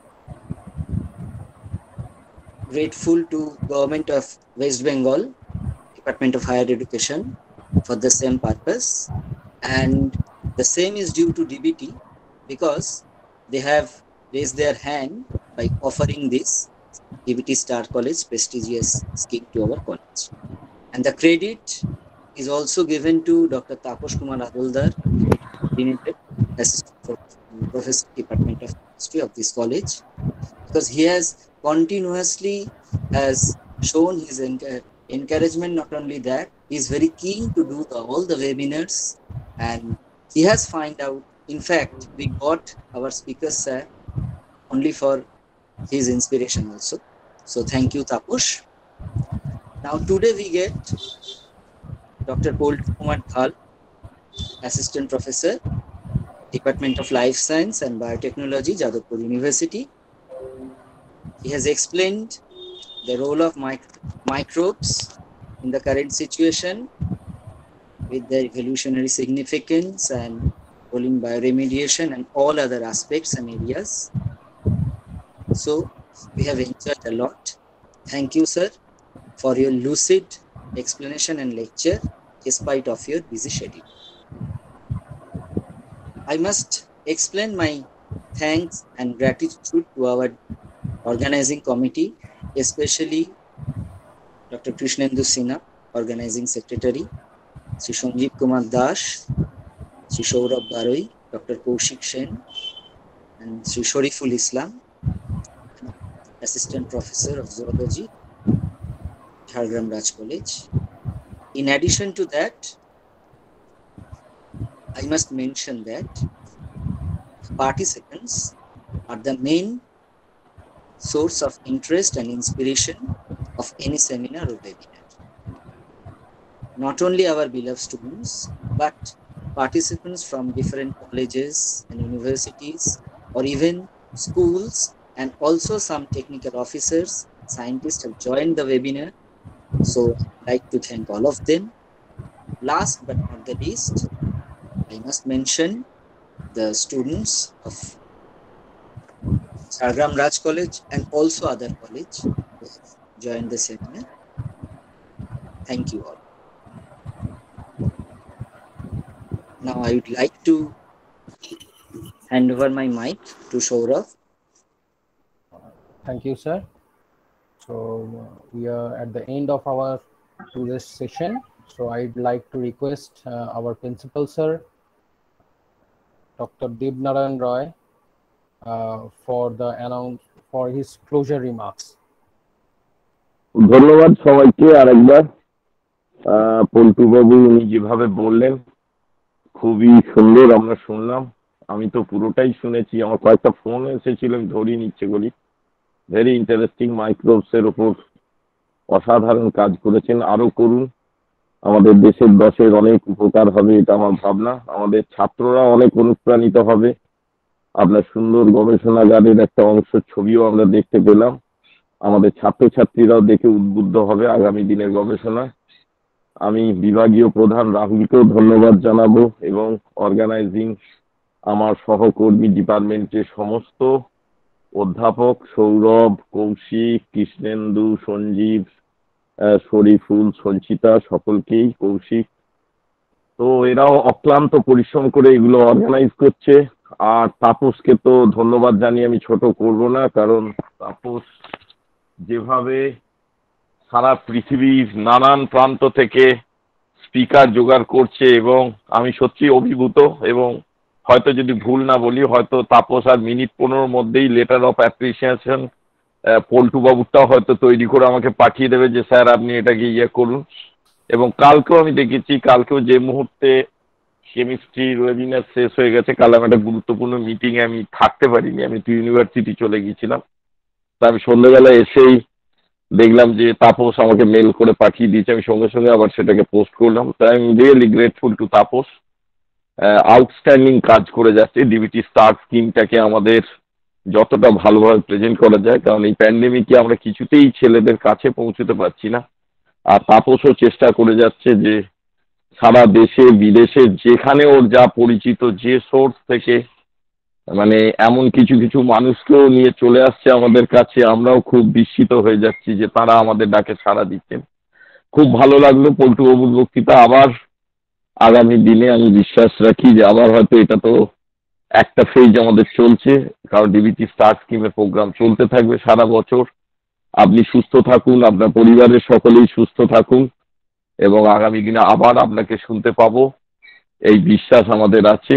S6: grateful to Government of West Bengal, Department of Higher Education, for the same purpose, and the same is due to D B T because they have raised their hand by offering this D B T Star College prestigious scheme to our college. And the credit is also given to Doctor Taposh Kumar Aduldar, Assistant Professor, Department of History of this college, because he has continuously has shown his encouragement. Not only that, he is very keen to do the, all the webinars, and he has find out. In fact, we got our speaker sir only for his inspiration also. So thank you, Taposh. Now today we get Doctor Poltu Kumar Dhal, Assistant Professor, Department of Life Science and Biotechnology, Jadavpur University. He has explained the role of mic microbes in the current situation with their evolutionary significance and role in bioremediation and all other aspects and areas. So we have enjoyed a lot. Thank you, sir, for your lucid explanation and lecture despite of your busy schedule. I must explain my thanks and gratitude to our organizing committee, especially Doctor Krishnendu Sinha, organizing secretary, Sri Sanjeev Kumar Das, Sri Saurabh Baroi, Doctor Kaushik Sen, and Sri Shariful Islam, Assistant Professor of Zoology, Jhargram Raj College. In addition to that, I must mention that participants are the main source of interest and inspiration of any seminar or webinar. Not only our beloved students, but participants from different colleges and universities, or even schools, and also some technical officers, scientists have joined the webinar. So I'd like to thank all of them. Last but not the least, I must mention the students of Sargram Raj College and also other college who have joined the seminar. Thank you all. Now I would like to hand over my mic to Saurav.
S1: Thank you, sir. So uh, we are at the end of our today's session. So I'd like to request uh, our principal, sir, Doctor Debnarayan Roy, uh, for the announce for his closure remarks.
S2: ধন্যবাদ সবাইকে আরেকবার। পল্টু বাবু উনি যেভাবে বললেন খুবই সুন্দর আমরা শুনলাম। আমি তো পুরোটাই শুনেছি, আমার কয়েকটা ফোন এসেছিল, আমি ধরিয়ে নিচ্ছে বলি। ভেরি ইন্টারেস্টিং, মাইক্রোবসের ওপর অসাধারণ কাজ করেছেন, আরো করুন। আমাদের দেশের দশের অনেক উপকার হবে, এটা আমার ভাবনা। আমাদের ছাত্ররা অনেক অনুপ্রাণিত হবে। আপনার সুন্দর গবেষণাগারের একটা অংশ ছবিও আমরা দেখতে পেলাম। আমাদের ছাত্রছাত্রীরাও দেখে উদ্বুদ্ধ হবে আগামী দিনের গবেষণা। আমি বিভাগীয় প্রধান রাহুলকেও ধন্যবাদ জানাবো এবং অর্গানাইজিং আমার সহকর্মী ডিপার্টমেন্টের সমস্ত অধ্যাপক সৌরভ, কৌশিক, কৃষ্ণেন্দু, সঞ্জীব, শরীফুল, সঞ্চিতা, সকলকেই, কৌশিক, তো এরাও অক্লান্ত পরিশ্রম করে এগুলো অর্গানাইজ করছে। আর তাপসকে তো ধন্যবাদ জানিয়ে আমি ছোট করব না, কারণ তাপস যেভাবে সারা পৃথিবীর নানান প্রান্ত থেকে স্পিকার জোগাড় করছে এবং আমি সত্যি অভিভূত। এবং হয়তো যদি ভুল না বলি, হয়তো তাপস আর মিনিট পনেরোর মধ্যেই লেটার অফ অ্যাপ্রিসিয়েশন পল্টু বাবুরটাও হয়তো তৈরি করে আমাকে পাঠিয়ে দেবে যে স্যার আপনি এটাকে ইয়ে করুন। এবং কালকেও আমি দেখেছি, কালকেও যে মুহূর্তে কেমিস্ট্রির ওয়েবিনার শেষ হয়ে গেছে, কাল আমি একটা গুরুত্বপূর্ণ মিটিংয়ে আমি থাকতে পারিনি, আমি তো ইউনিভার্সিটি চলে গিয়েছিলাম। তা আমি সন্ধ্যেবেলা এসেই দেখলাম যে তাপস আমাকে মেল করে পাঠিয়ে দিয়েছে, আমি সঙ্গে সঙ্গে আবার সেটাকে পোস্ট করলাম। তাই I am really grateful to Tapas. Outstanding কাজ করে যাচ্ছে ডিবিটি স্টার স্কিমটাকে আমাদের যতটা ভালোভাবে প্রেজেন্ট করা যায়, কারণ এই প্যান্ডেমিকে আমরা কিছুতেই ছেলেদের কাছে পৌঁছতে পারছি না। আর তাপসও চেষ্টা করে যাচ্ছে যে সারা দেশে বিদেশে যেখানে ওর যা পরিচিত যে সোর্স থেকে, মানে এমন কিছু কিছু মানুষকেও নিয়ে চলে আসছে আমাদের কাছে। আমরাও খুব বিস্মিত হয়ে যাচ্ছি যে তারা আমাদের ডাকে সাড়া দিচ্ছেন। খুব ভালো লাগলো পল্টু বাবুর বক্তৃতা। আবার আগামী দিনে আমি বিশ্বাস রাখি যে আবার হয়তো এটা তো একটা ফেজ আমাদের চলছে, কারণ ডিবিটি স্টার স্কিমের প্রোগ্রাম চলতে থাকবে সারা বছর। আপনি সুস্থ থাকুন, আপনার পরিবারের সকলেই সুস্থ থাকুন এবং আগামী দিনে আবার আপনাকে শুনতে পাবো এই বিশ্বাস আমাদের আছে।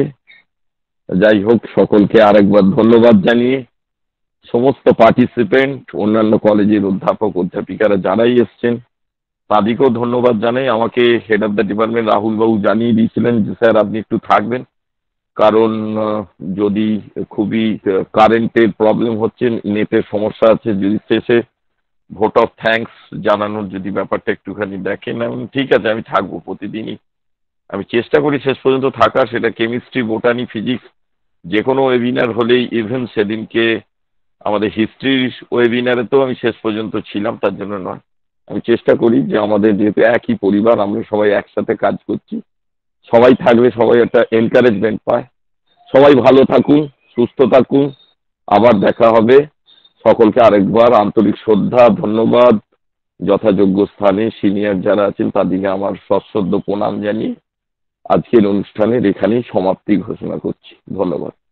S2: যাই হোক, সকলকে আরেকবার ধন্যবাদ জানিয়ে সমস্ত পার্টিসিপেন্ট, অন্যান্য কলেজের অধ্যাপক অধ্যাপিকারা যারাই এসছেন তাদেরকেও ধন্যবাদ জানাই। আমাকে head of the department Rahul babu জানিয়ে দিয়েছিলেন যে স্যার আপনি একটু থাকবেন, কারণ যদি খুবই কারেন্টের প্রবলেম হচ্ছে, নেটের সমস্যা আছে, যদি শেষে ভোট অফ থ্যাঙ্কস জানানোর যদি ব্যাপারটা একটুখানি দেখেন। আমি ঠিক আছে, আমি থাকবো প্রতিদিনই, আমি চেষ্টা করি শেষ পর্যন্ত থাকা। সেটা কেমিস্ট্রি, বোটানি, ফিজিক্স যে কোনো ওয়েবিনার হলেই, ইভেন সেদিনকে আমাদের হিস্ট্রির ওয়েবিনারে তো আমি শেষ পর্যন্ত ছিলাম, তার জন্য নয়। আমি চেষ্টা করি যে আমাদের যেহেতু একই পরিবার, আমরা সবাই একসাথে কাজ করছি, সবাই থাকলে সবাই একটা এনকারেজমেন্ট পায়। সবাই ভালো থাকুন, সুস্থ থাকুন, আবার দেখা হবে। সকলকে আরেকবার আন্তরিক শ্রদ্ধা, ধন্যবাদ। যথাযোগ্য স্থানে সিনিয়র যারা আছেন তাদেরকে আমার সশ্রদ্ধ প্রণাম জানিয়ে আজকের অনুষ্ঠানের এখানেই সমাপ্তি ঘোষণা করছি। ধন্যবাদ।